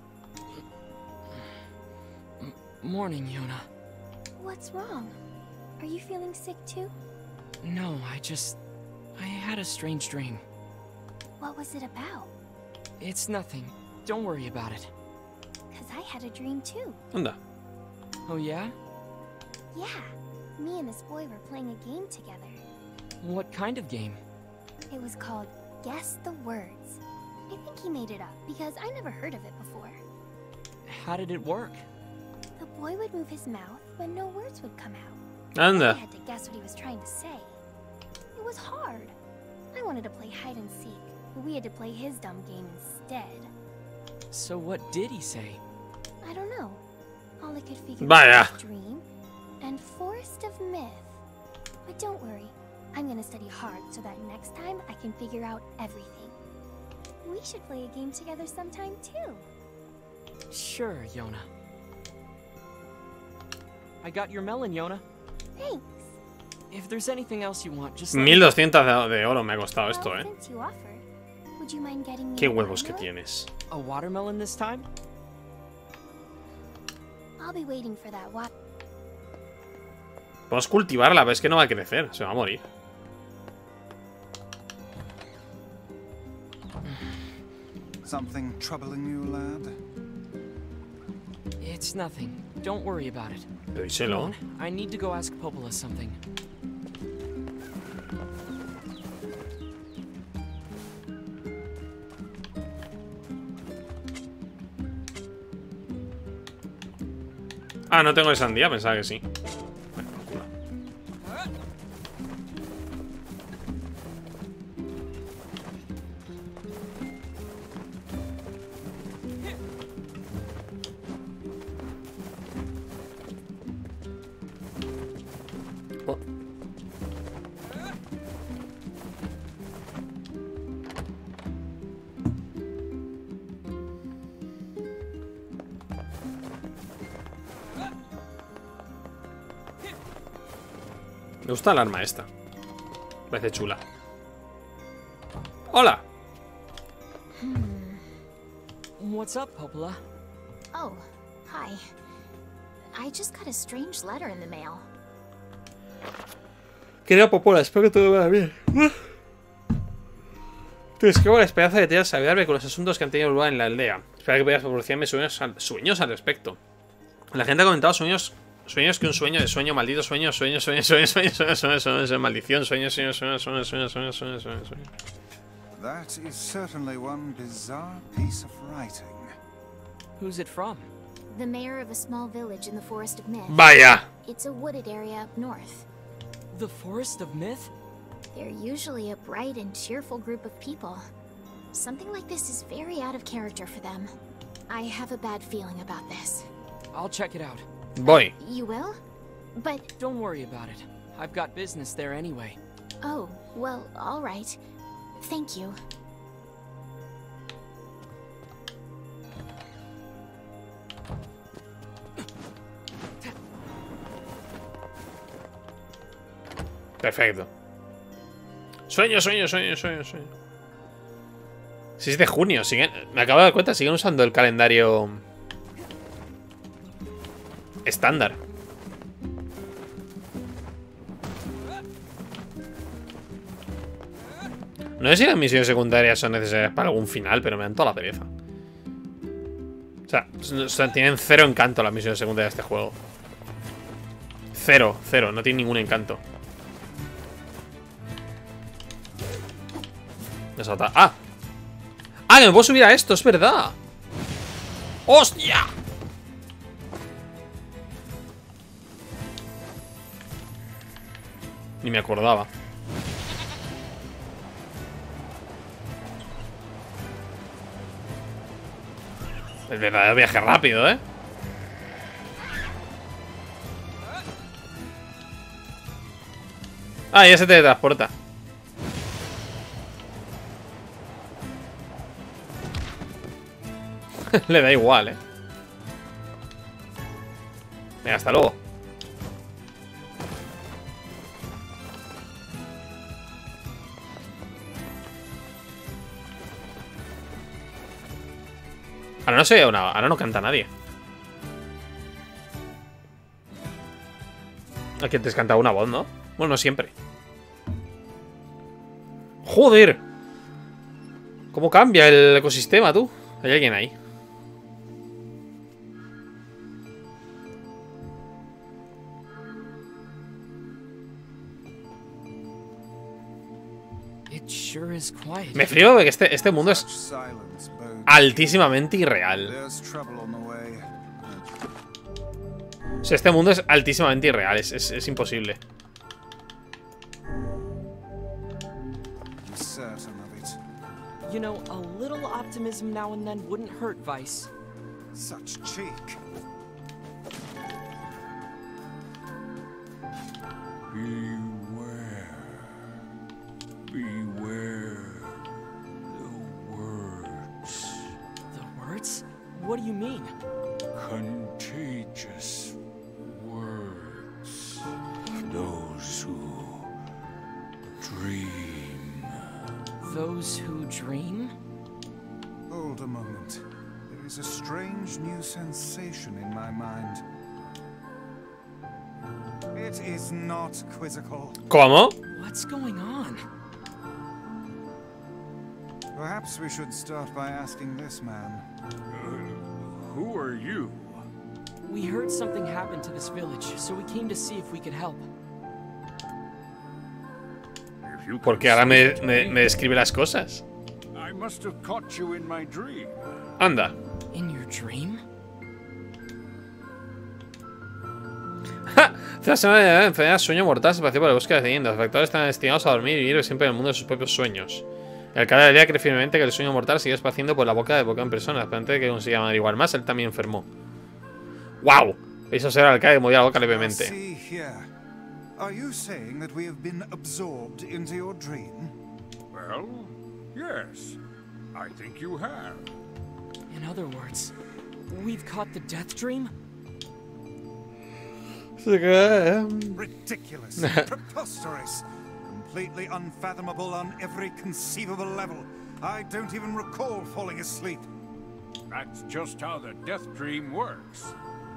Morning, Yona. What's wrong? Are you feeling sick too? No, I had a strange dream. What was it about? It's nothing. Don't worry about it. Because I had a dream too. Anda. Oh, yeah? Yeah. Me and this boy were playing a game together. What kind of game? It was called Guess the Words. I think he made it up because I never heard of it before. How did it work? The boy would move his mouth, but no words would come out. Anda. I had to guess what he was trying to say. It was hard. I wanted to play hide and seek, but we had to play his dumb game instead. So what did he say? I don't know. All I could figure Vaya. out was dream and forest of myth. But don't worry, I'm gonna study hard so that next time I can figure out everything. We should play a game together sometime too. Sure, Yona. I got your melon, Yona. Thanks. If there's anything else you want, just let me... 1200 de oro me ha costado esto, Well, since you offered, would you mind getting me Qué a huevos que watermelon? tienes. A watermelon this time? I'll be waiting for that water. Podemos cultivarla, pero es que no va a crecer. Se va a morir. Something troubling you, lad? It's nothing. Don't worry about it. Pero díselo. I need to go ask Popola something. Ah, no tengo de sandía, pensaba que sí. Oh. Me gusta el arma esta. Parece chula. ¡Hola! What's up, Popola? Oh, hi. I just got a strange letter in the mail. Querida Popola, espero que todo vaya bien. Te escribo la esperanza de que te hayas ayudarme con los asuntos que han tenido lugar en la aldea. Espero que puedas proporcionarme sueños al respecto. La gente ha comentado sueños que un sueño de sueño, maldito sueño, sueño, maldición, sueño. That is certainly one bizarre piece of writing. Who's it from? The mayor of a small village in the Forest of Myth. Vaya. It's a wooded area up north. The Forest of Myth? They're usually a bright and cheerful group of people. Something like this is very out of character for them. I have a bad feeling about this. I'll check it out. Voy. You will? But... Don't worry about it. I've got business there anyway. Oh, well, all right. Thank you. Perfecto. Sueño. 6 de junio. Siguen, me acabo de dar cuenta, siguen usando el calendario estándar. No sé si las misiones secundarias son necesarias para algún final, pero me dan toda la pereza. O sea, tienen cero encanto las misiones secundarias de este juego. Cero, no tienen ningún encanto. ¡Ah! ¡Ah, que me puedo subir a esto! ¡Es verdad! ¡Hostia! Ni me acordaba. El verdadero viaje rápido, ¿eh? Ah, ya se teletransporta. Le da igual, ¿eh? Venga, hasta luego. Ahora no se oye nada, ahora no canta nadie. Aquí antes cantaba una voz, ¿no? Bueno, no siempre. ¡Joder! ¿Cómo cambia el ecosistema, tú? Hay alguien ahí. Me frío de que este mundo es altísimamente irreal. O sea, este mundo es altísimamente irreal. Es imposible. You know, a little optimism now and then wouldn't hurt, Vice. Such cheek. Beware. Beware the words. The words? What do you mean? Contagious words. Those who dream. Those who dream? Hold a moment. There is a strange new sensation in my mind. It is not quizzical. ¿Cómo? What's going on? Perhaps we should start by asking this man. Who are you? We heard something happened to this village, so we came to see if we could help. Porque ahora me describe las cosas. I must have caught you in my dream. Anda. In your dream? Hace una semana de enfermedad sueño mortal se padeció por el bosque de leyendas. Los factores están destinados a dormir y vivir siempre en el mundo de sus propios sueños. El alcalde de la aldea cree firmemente que el sueño mortal sigue esparciendo por la boca de boca en persona. Antes de que consiga averiguar más, él también enfermó. ¡Wow! Hizo ser al alcalde que movía la boca levemente. Are you saying that we have been absorbed into your dream? Well, yes. I think you have. In other words, we've caught the death dream? Ridiculous. Preposterous. Completely unfathomable on every conceivable level. I don't even recall falling asleep. That's just how the death dream works.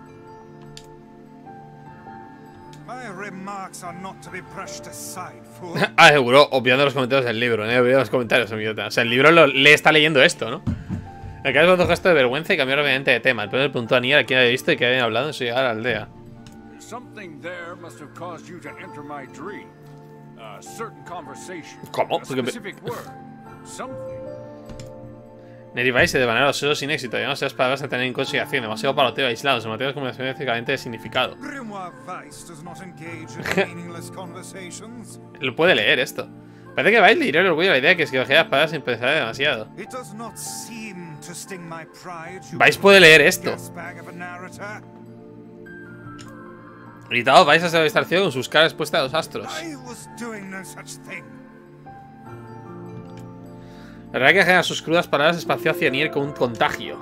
My remarks are not to be brushed aside, fool. Ah, seguro, obviando los comentarios del libro, obviando los comentarios, idiota. O sea, el libro le está leyendo esto, ¿no? El caso es un gesto de vergüenza y cambió rápidamente de tema. El primer preguntó a Nier a quién había visto y que habían hablado en su llegada a la aldea. ¿Cómo? Neri Vice de manera obsesiva sin éxito. Ya no seas palabras a tener en consideración. Demasiado paloteo aislado. Son materiales comunicacionalmente de significado. Lo puede leer esto. Parece que Vice le hirió el orgullo a la idea que esquivajea las palabras sin pensar demasiado. Vice puede leer esto. Gritado, Vice se ha distraído con sus caras expuestas a los astros. La verdad que genera sus crudas palabras espació hacia Nier con un contagio.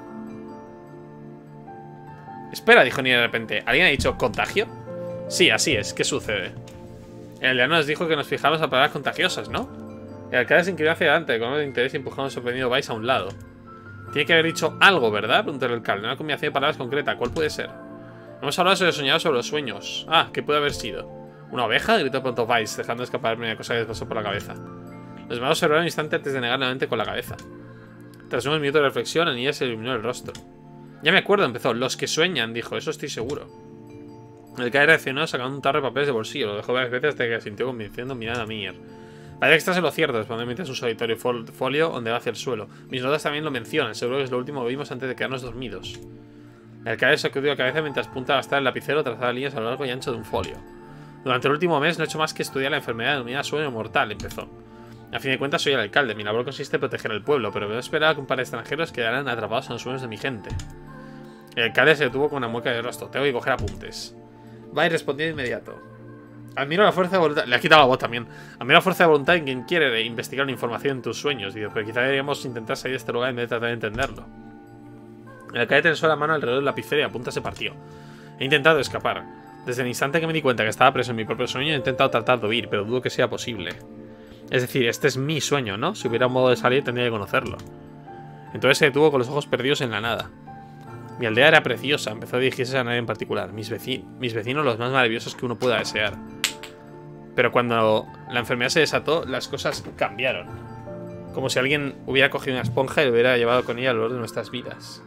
Espera, dijo Nier de repente. ¿Alguien ha dicho contagio? Sí, así es. ¿Qué sucede? El aldeano nos dijo que nos fijamos a palabras contagiosas, ¿no? El alcalde se inclinó hacia adelante, con de interés y empujando sorprendido Vice a un lado. Tiene que haber dicho algo, ¿verdad? Preguntó el alcalde. Una combinación de palabras concreta. ¿Cuál puede ser? Hemos hablado sobre soñar sobre los sueños. Ah, ¿qué puede haber sido? ¿Una oveja? Gritó pronto Vice, dejando escapar la primera cosa que les pasó por la cabeza. Los demás observaron un instante antes de negar la mente con la cabeza. Tras unos minutos de reflexión, a Nier se iluminó el rostro. Ya me acuerdo, empezó. Los que sueñan, dijo. Eso estoy seguro. El alcalde reaccionó sacando un tarro de papeles de bolsillo. Lo dejó varias veces hasta que sintió convenciendo mirando a Nier. Parece que estás en lo cierto, respondió mientras un solitario folio ondeaba hacia el suelo. Mis notas también lo mencionan. Seguro que es lo último que vimos antes de quedarnos dormidos. El alcalde sacudió la cabeza mientras punta a gastar el lapicero trazaba líneas a lo largo y ancho de un folio. Durante el último mes no he hecho más que estudiar la enfermedad denominada sueño mortal, empezó. A fin de cuentas soy el alcalde, mi labor consiste en proteger el pueblo, pero no esperaba que un par de extranjeros quedaran atrapados en los sueños de mi gente. El alcalde se detuvo con una mueca de rostro. Tengo que coger apuntes. Va y respondió de inmediato. Admiro la fuerza de voluntad. Le ha quitado la voz también. Admiro la fuerza de voluntad en quien quiere investigar una información en tus sueños. Digo, pero quizá deberíamos intentar salir de este lugar en vez de tratar de entenderlo. El alcalde tensó la mano alrededor del lapicero y la punta se partió. He intentado escapar. Desde el instante que me di cuenta que estaba preso en mi propio sueño, he intentado tratar de huir, pero dudo que sea posible. Es decir, este es mi sueño, ¿no? Si hubiera un modo de salir, tendría que conocerlo. Entonces se detuvo con los ojos perdidos en la nada. Mi aldea era preciosa, empezó a dirigirse a nadie en particular. Mis vecinos los más maravillosos que uno pueda desear. Pero cuando la enfermedad se desató, las cosas cambiaron. Como si alguien hubiera cogido una esponja y lo hubiera llevado con ella a lo largo de nuestras vidas.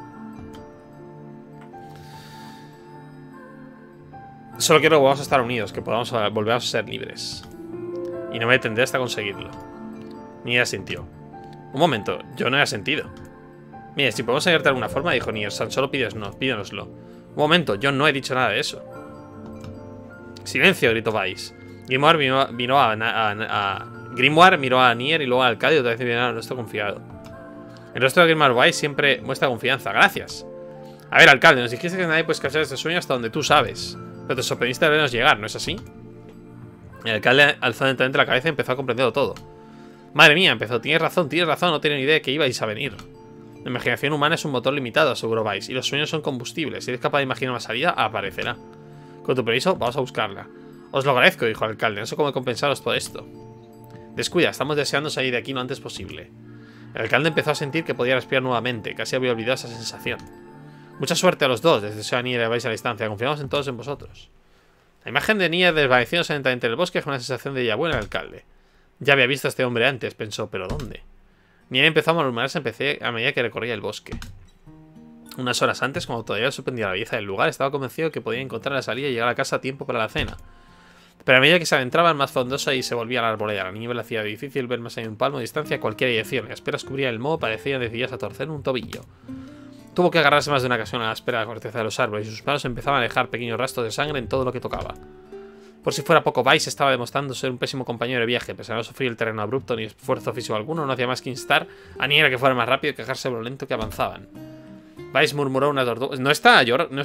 Solo quiero que volvamos a estar unidos, que podamos volver a ser libres. Y no me detendré hasta conseguirlo. Nier asintió. Un momento, yo no he sentido. Mire, si podemos ayudarte de alguna forma, dijo Nier-san, solo pídanoslo. Un momento, yo no he dicho nada de eso. Silencio, gritó Weiss. Grimoire miró a Nier y luego al alcalde y otra vez miró al rostro confiado. El rostro de Grimoire Weiss siempre muestra confianza. Gracias. A ver, alcalde, nos dijiste que nadie puede escapar de este sueño hasta donde tú sabes. Pero te sorprendiste de vernos llegar, ¿no es así? El alcalde alzó lentamente la cabeza y empezó a comprenderlo todo. Madre mía, empezó. Tienes razón, no tenía ni idea de que ibais a venir. La imaginación humana es un motor limitado, aseguró Weiss, y los sueños son combustibles. Si eres capaz de imaginar una salida, aparecerá. Con tu permiso, vamos a buscarla. Os lo agradezco, dijo el alcalde. No sé cómo compensaros por esto. Descuida, estamos deseando salir de aquí lo antes posible. El alcalde empezó a sentir que podía respirar nuevamente. Casi había olvidado esa sensación. Mucha suerte a los dos, les deseo a Nier y Weiss a la distancia. Confiamos en todos en vosotros. La imagen de Nier desvaneciéndose lentamente en el bosque fue una sensación de déjà vu en el alcalde. Ya había visto a este hombre antes, pensó, ¿pero dónde? Nier empezó a murmurarse a medida que recorría el bosque. Unas horas antes, cuando todavía sorprendía la belleza del lugar, estaba convencido de que podía encontrar la salida y llegar a casa a tiempo para la cena. Pero a medida que se adentraban más fondosa y se volvía a la arboleda, la nieve le hacía difícil ver más allá de un palmo de distancia a cualquier dirección. Las esperas cubrían el moho, parecían decididas a torcer un tobillo. Tuvo que agarrarse más de una ocasión a la espera de la corteza de los árboles y sus manos empezaban a dejar pequeños rastros de sangre en todo lo que tocaba. Por si fuera poco, Weiss estaba demostrando ser un pésimo compañero de viaje. Pese a no sufrir el terreno abrupto ni esfuerzo físico alguno, no hacía más que instar a Nier a que fuera más rápido y quejarse de lo lento que avanzaban. Weiss murmuró una tortuga. No está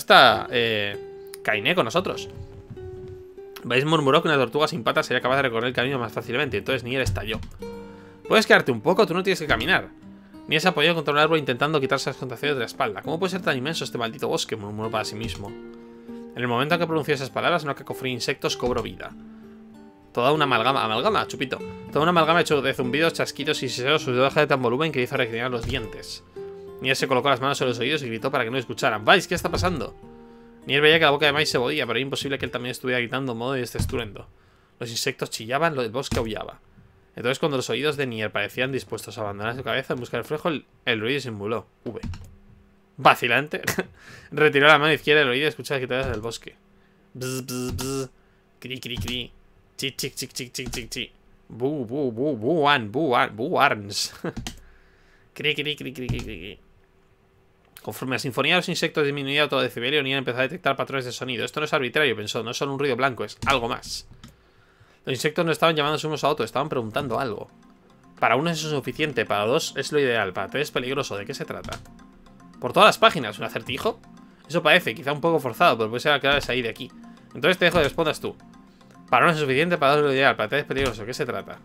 Kaine con nosotros. Weiss murmuró que una tortuga sin patas sería capaz de recorrer el camino más fácilmente. Entonces Nier estalló. ¿Puedes quedarte un poco? Tú no tienes que caminar. Nier se apoyó contra un árbol intentando quitarse las contracciones de la espalda. ¿Cómo puede ser tan inmenso este maldito bosque? Murmuró para sí mismo. En el momento en que pronunció esas palabras, una cacofonía de insectos cobró vida. Toda una amalgama, chupito. Toda una amalgama hecho de zumbidos, chasquidos y siseos, su dedo de tan volumen que hizo reclinar los dientes. Nier se colocó las manos sobre los oídos y gritó para que no escucharan. ¿Vais? ¿Qué está pasando? Nier veía que la boca de Weiss se movía, pero era imposible que él también estuviera gritando en modo de este estruendo. Los insectos chillaban, el bosque aullaba. Entonces, cuando los oídos de Nier parecían dispuestos a abandonar su cabeza en busca del reflejo, el ruido simuló. V. Vacilante. Retiró la mano izquierda del oído y escuchó las guitarras del bosque. Bzz, bzz, bzz. Cri, cri, cri. Chic, chic, chic, chic, chic, chic, chic. Bu, bu, bu, buan, buan, buarns. Cri, cri, cri, cri, cri, cri. Conforme la sinfonía de los insectos disminuía todo decibelio, Nier empezó a detectar patrones de sonido. Esto no es arbitrario, pensó, no es solo un ruido blanco, es algo más. Los insectos no estaban llamándose unos a otros, estaban preguntando algo. Para uno eso es suficiente, para dos es lo ideal, para tres es peligroso. ¿De qué se trata? Por todas las páginas, ¿un acertijo? Eso parece, quizá un poco forzado, pero puede ser que ahora de aquí. Entonces te dejo que respondas tú. Para uno es suficiente, para dos es lo ideal, para tres es peligroso. ¿De qué se trata?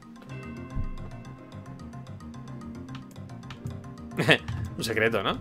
Un secreto, ¿no?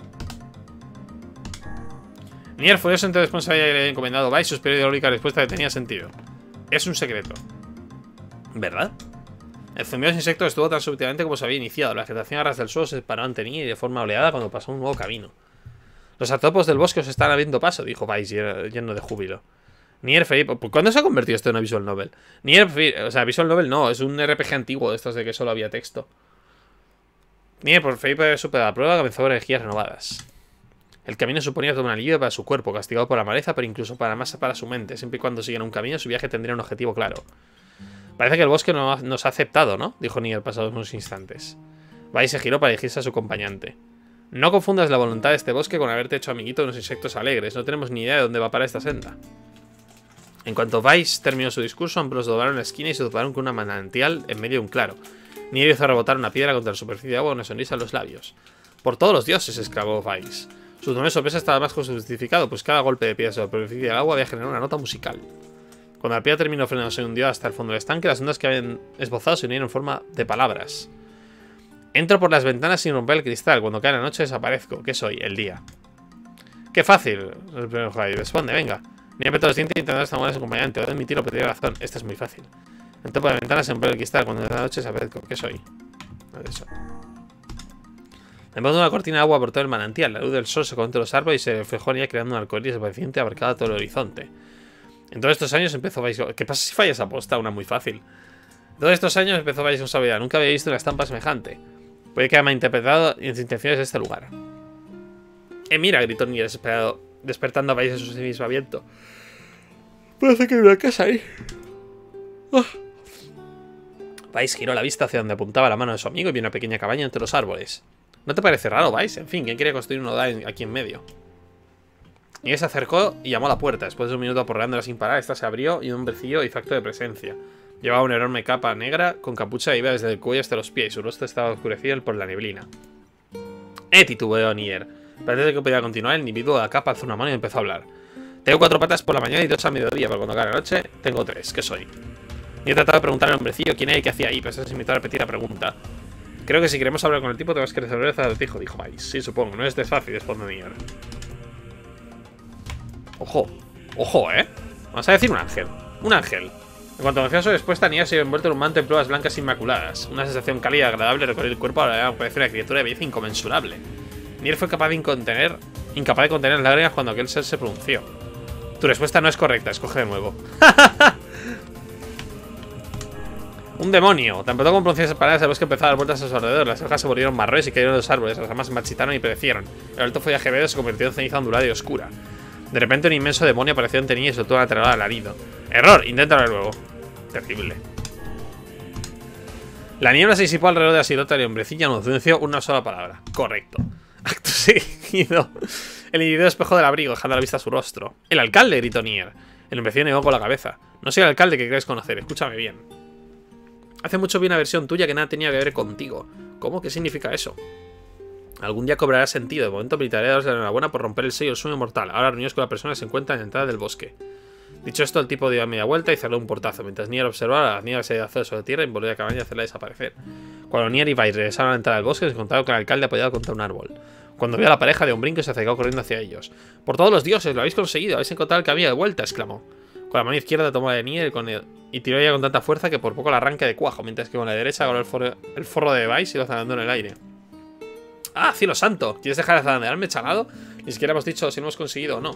Nier furioso entre responsabilidad que le había encomendado Weiss, suspiró y la única respuesta que tenía sentido. Es un secreto. ¿Verdad? El zumbido de los insectos estuvo tan súbitamente como se había iniciado. La vegetación a ras del suelo se separó ante Nier y de forma oleada cuando pasó un nuevo camino. Los artrópodos del bosque os están abriendo paso, dijo Weiss lleno de júbilo. Nier Felipe. ¿Cuándo se ha convertido esto en una visual novel? O sea, visual novel no, es un RPG antiguo de estos de que solo había texto. Nier por Felipe superó la prueba, comenzó con energías renovadas. El camino suponía todo un alivio para su cuerpo, castigado por la maleza, pero incluso para su mente. Siempre y cuando siguiera un camino, su viaje tendría un objetivo claro. Parece que el bosque nos ha aceptado, ¿no? Dijo Nier pasados unos instantes. Weiss se giró para dirigirse a su acompañante. No confundas la voluntad de este bosque con haberte hecho amiguito de unos insectos alegres. No tenemos ni idea de dónde va para esta senda. En cuanto Vice terminó su discurso, ambos doblaron la esquina y se toparon con una manantial en medio de un claro. Nier hizo rebotar una piedra contra la superficie de agua con una sonrisa en los labios. ¡Por todos los dioses!, exclamó Vice. Su tono de sorpresa estaba más que justificado, pues cada golpe de piedra sobre la superficie del agua había generado una nota musical. Cuando la piedra terminó frenando, se hundió hasta el fondo del estanque, las ondas que habían esbozado se unieron en forma de palabras. Entro por las ventanas sin romper el cristal. Cuando cae la noche desaparezco. ¿Qué soy? El día. ¡Qué fácil! Responde, venga. Ni apretó los dientes intentando estar con su acompañante. Debo admitirlo, pero tiene razón. Esta es muy fácil. Entro por las ventanas sin romper el cristal. Cuando cae la noche desaparezco. ¿Qué soy? Eso. Me pongo una cortina de agua por todo el manantial. La luz del sol se coló entre los árboles y se reflejó en ella creando un arcoíris apareciente abarcaba todo el horizonte. En todos estos años empezó Vice... ¿Qué pasa si fallas aposta? Una muy fácil. En todos estos años empezó Vice con sabiduría. Nunca había visto una estampa semejante. Puede que haya malinterpretado las intenciones de este lugar. Mira, gritó Nier desesperado, despertando a Vice de su ensimismamiento. Parece que hay una casa ahí. Vice giró la vista hacia donde apuntaba la mano de su amigo y vio una pequeña cabaña entre los árboles. ¿No te parece raro, Vice? En fin, ¿quién quería construir un hogar aquí en medio? Nier se acercó y llamó a la puerta. Después de un minuto aporreándola sin parar, esta se abrió y un hombrecillo hizo acto de presencia. Llevaba una enorme capa negra con capucha y iba desde el cuello hasta los pies y su rostro estaba oscurecido por la neblina. Titubeó Nier. Pero antes de que pudiera continuar, el individuo de la capa alzó una mano y empezó a hablar. Tengo 4 patas por la mañana y 2 a mediodía, pero cuando cae la noche, tengo 3. ¿Qué soy? Nier trataba de preguntar al hombrecillo quién era y qué hacía ahí, pero se invitó a repetir la pregunta. Creo que si queremos hablar con el tipo, tenemos que resolver el acertijo, dijo Vice. Sí, supongo. No es fácil, respondió Nier. Ojo. Ojo, Vamos a decir un ángel. Un ángel. En cuanto anunció su respuesta, Nier se vio envuelto en un manto de plumas blancas inmaculadas. Una sensación cálida y agradable recorrió el cuerpo, ahora parecía una criatura de belleza inconmensurable. Nier fue incapaz de contener las lágrimas cuando aquel ser se pronunció. Tu respuesta no es correcta, escoge de nuevo. ¡Un demonio! Tan pronto como pronuncié esas palabras, el bosque empezó a dar vueltas a su alrededor. Las hojas se volvieron marrones y cayeron de los árboles. Las ramas se marchitaron y perecieron. El alto follaje verde se convirtió en ceniza ondulada y oscura. De repente un inmenso demonio apareció ante Nier y soltó una aterradora alarido. ¡Error! Inténtalo de nuevo. Terrible. La niebla se disipó alrededor de la silueta del hombrecillo y anunció una sola palabra. Correcto. Acto seguido. El individuo despejó del abrigo, dejando a la vista su rostro. ¡El alcalde! Gritó Nier. El hombrecillo negó con la cabeza. No soy el alcalde que crees conocer, escúchame bien. Hace mucho vi una versión tuya que nada tenía que ver contigo. ¿Cómo? ¿Qué significa eso? Algún día cobrará sentido. De momento me daros la enhorabuena por romper el sello del sueño mortal. Ahora reunidos con la persona que se encuentra en la entrada del bosque. Dicho esto, el tipo dio media vuelta y cerró un portazo. Mientras Nier observaba, la niebla se deshacía sobre la tierra y envolvió la cabaña y hacerla desaparecer. Cuando Nier y Vice regresaron a la entrada del bosque, se encontraron con el alcalde apoyado contra un árbol. Cuando vio a la pareja, dio un brinco y se acercó corriendo hacia ellos. ¡Por todos los dioses! ¡Lo habéis conseguido! ¡Habéis encontrado el camino de vuelta! Exclamó. Con la mano izquierda tomó la de Nier y tiró ella con tanta fuerza que por poco la arranca de cuajo, mientras que con la derecha agarró el forro de Vice y lo zanandó en el aire. ¡Ah, cielo santo! ¿Quieres dejar de zarandearme, chalado? Ni siquiera hemos dicho si lo hemos conseguido o no.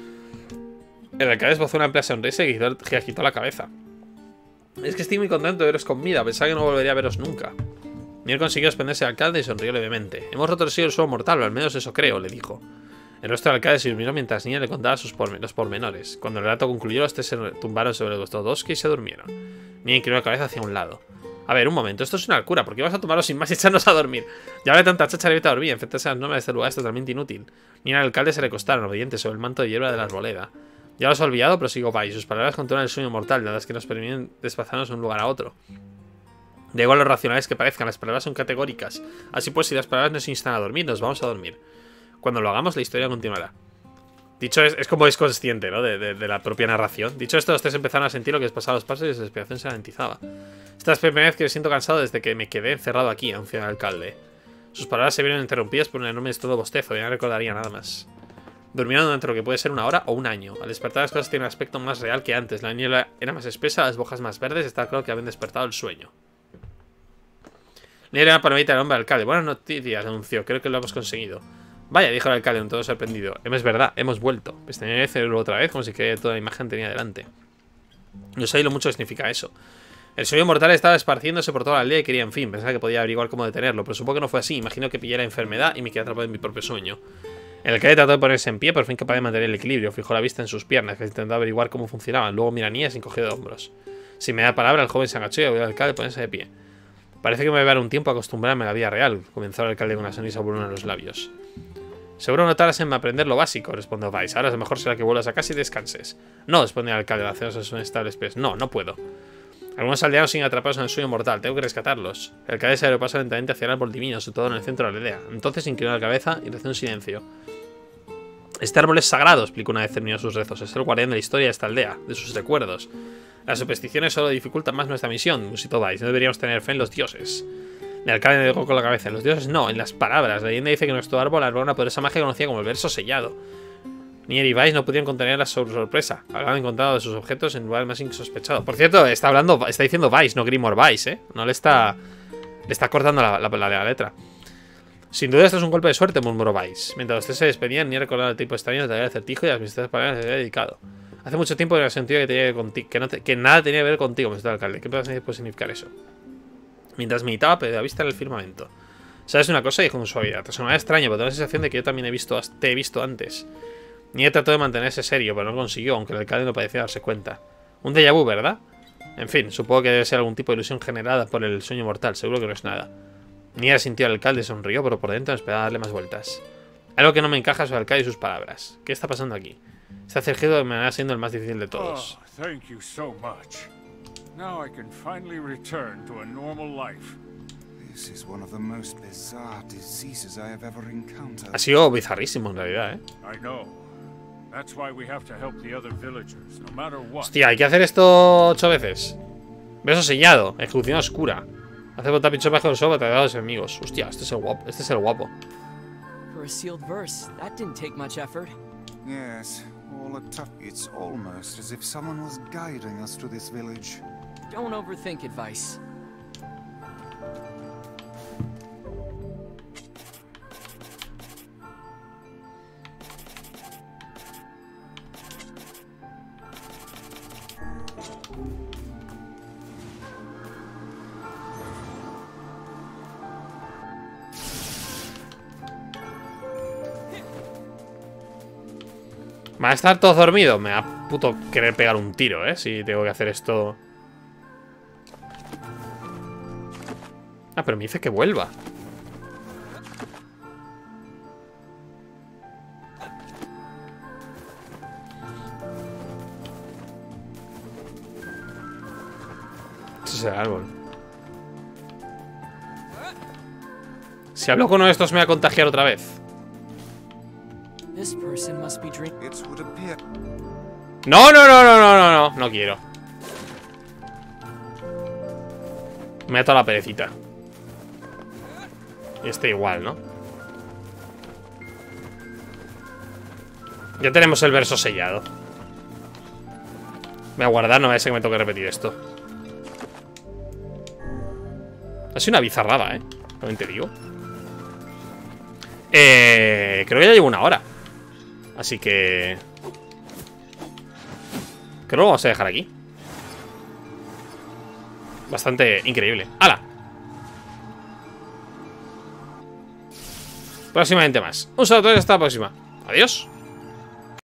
El alcalde esbozó una amplia sonrisa y agitó la cabeza. Es que estoy muy contento de veros con vida. Pensaba que no volvería a veros nunca. Nier consiguió desprenderse del alcalde y sonrió levemente. Hemos roto el sello del suelo mortal, o al menos eso creo, le dijo. El rostro del alcalde se iluminó mientras Nier le contaba los pormenores. Cuando el relato concluyó, los tres se tumbaron sobre los dos y se durmieron. Nier inclinó la cabeza hacia un lado. A ver, un momento, esto es una locura. ¿Por qué vas a tomarlo sin más y echarnos a dormir? Ya vale tanta chacha de vete a dormir. Enfrentarse a las normas de este lugar es totalmente inútil. Nier y el alcalde se recostaron, obedientes, sobre el manto de hierba de la arboleda. Ya lo has olvidado, prosiguió Vice. Sus palabras continúan el sueño mortal, nada es que nos permiten desplazarnos de un lugar a otro. Da igual lo racionales que parezcan, las palabras son categóricas. Así pues, si las palabras nos instan a dormir, nos vamos a dormir. Cuando lo hagamos, la historia continuará. Dicho es como es consciente, ¿no? De la propia narración. Dicho esto, los tres empezaron a sentir lo que les pasaba a los pasos y su respiración se ralentizaba. Esta es la primera vez que me siento cansado desde que me quedé encerrado aquí, anunció el alcalde. Sus palabras se vieron interrumpidas por un enorme estruendo bostezo, ya no recordaría nada más. Durmieron durante lo que puede ser una hora o un año. Al despertar las cosas tienen un aspecto más real que antes. La niebla era más espesa, las hojas más verdes, está claro que habían despertado el sueño. Nier era palomitita del hombre alcalde. Buenas noticias, anunció. Creo que lo hemos conseguido. Vaya, dijo el alcalde, un todo sorprendido. Es verdad, hemos vuelto. Pestañeó el cerebro otra vez, como si que toda la imagen tenía delante. No sé lo mucho que significa eso. El sueño mortal estaba esparciéndose por toda la aldea y quería, en fin, pensaba que podía averiguar cómo detenerlo, pero supongo que no fue así. Imagino que pillé la enfermedad y me quedé atrapado en mi propio sueño. El alcalde trató de ponerse en pie, pero fue incapaz de mantener el equilibrio. Fijó la vista en sus piernas, que intentó averiguar cómo funcionaban. Luego miró a Nier y se encogió de hombros. Sin me da palabra, el joven se agachó y oyó al alcalde ponerse de pie. Parece que me va a llevar un tiempo a acostumbrarme a la vida real, comenzó el alcalde con una sonrisa burlona en los labios. Seguro no tardas en aprender lo básico, respondió Vice. Ahora es mejor será que vuelvas a casa y descanses. No, respondió el alcalde, haceros en un estable express. No, no puedo. Algunos aldeanos siguen atrapados en el sueño mortal. Tengo que rescatarlos. El alcalde se abrió lentamente hacia el árbol divino, situado en el centro de la aldea. Entonces inclinó la cabeza y rezó en silencio. Este árbol es sagrado, explicó una vez terminó sus rezos. Es el guardián de la historia de esta aldea, de sus recuerdos. Las supersticiones solo dificultan más nuestra misión, musitó Vice. No deberíamos tener fe en los dioses. El alcalde negó con la cabeza. En los dioses no, en las palabras. La leyenda dice que nuestro árbol alberga una poderosa magia conocida como el verso sellado. Nier y Vice no pudieron contener la sorpresa. Habían encontrado de sus objetos en lugar más insospechado. Por cierto, está diciendo Vice, no Grimoire Vice, ¿eh? No le está cortando la letra. Sin duda esto es un golpe de suerte, murmuró Vice. Mientras los tres se despedían, Nier recordaba el tipo extraño de el acertijo y las misteriosas palabras que se había dedicado. Hace mucho tiempo que no sentido que tenía que ver contigo, que nada tenía que ver contigo, me el alcalde. ¿Qué puede significar eso? Mientras meditaba, perdí la vista en el firmamento. ¿Sabes una cosa? Dijo con suavidad. Te sonaba extraño, pero tengo la sensación de que yo también te he visto antes. Nier trató de mantenerse serio, pero no consiguió, aunque el alcalde no parecía darse cuenta. Un déjà vu, ¿verdad? En fin, supongo que debe ser algún tipo de ilusión generada por el sueño mortal. Seguro que no es nada. Nier sintió al alcalde y sonrió, pero por dentro esperaba darle más vueltas. Algo que no me encaja es el alcalde y sus palabras. ¿Qué está pasando aquí? Este acertijo me va siendo el más difícil de todos. Oh, thank you so much. Now I can finally return to a normal life. This is one of the most bizarre diseases I have ever encountered. Ha sido bizarrísimo en realidad, ¿eh? I know. That's why we have to help the other villagers, no matter what. Hostia, hay que hacer esto 8 veces. Beso sellado, ejecución oscura. Hace botar pincho bajo el suelo para a los enemigos. Hostia, este es el guapo. Este es el guapo. For a sealed verse, that didn't take much effort. Yes, all a tough. It's almost as if someone was guiding us to this village. Don't overthink advice. ¿Va a estar todo dormido? Me va a puto querer pegar un tiro, ¿eh? Si tengo que hacer esto. Ah, pero me dice que vuelva. Ese es el árbol. Si hablo con uno de estos me va a contagiar otra vez. No, no, no, no, no, no, no. No quiero. Me ha toda la perecita. Y este igual, ¿no? Ya tenemos el verso sellado. Voy a guardar, no vaya a ser que me toque repetir esto. Ha sido una bizarrada, también te digo. Creo que ya llevo 1 hora. Así que... creo que lo vamos a dejar aquí. Bastante increíble. ¡Hala! Próximamente más. Un saludo a todos y hasta la próxima. Adiós.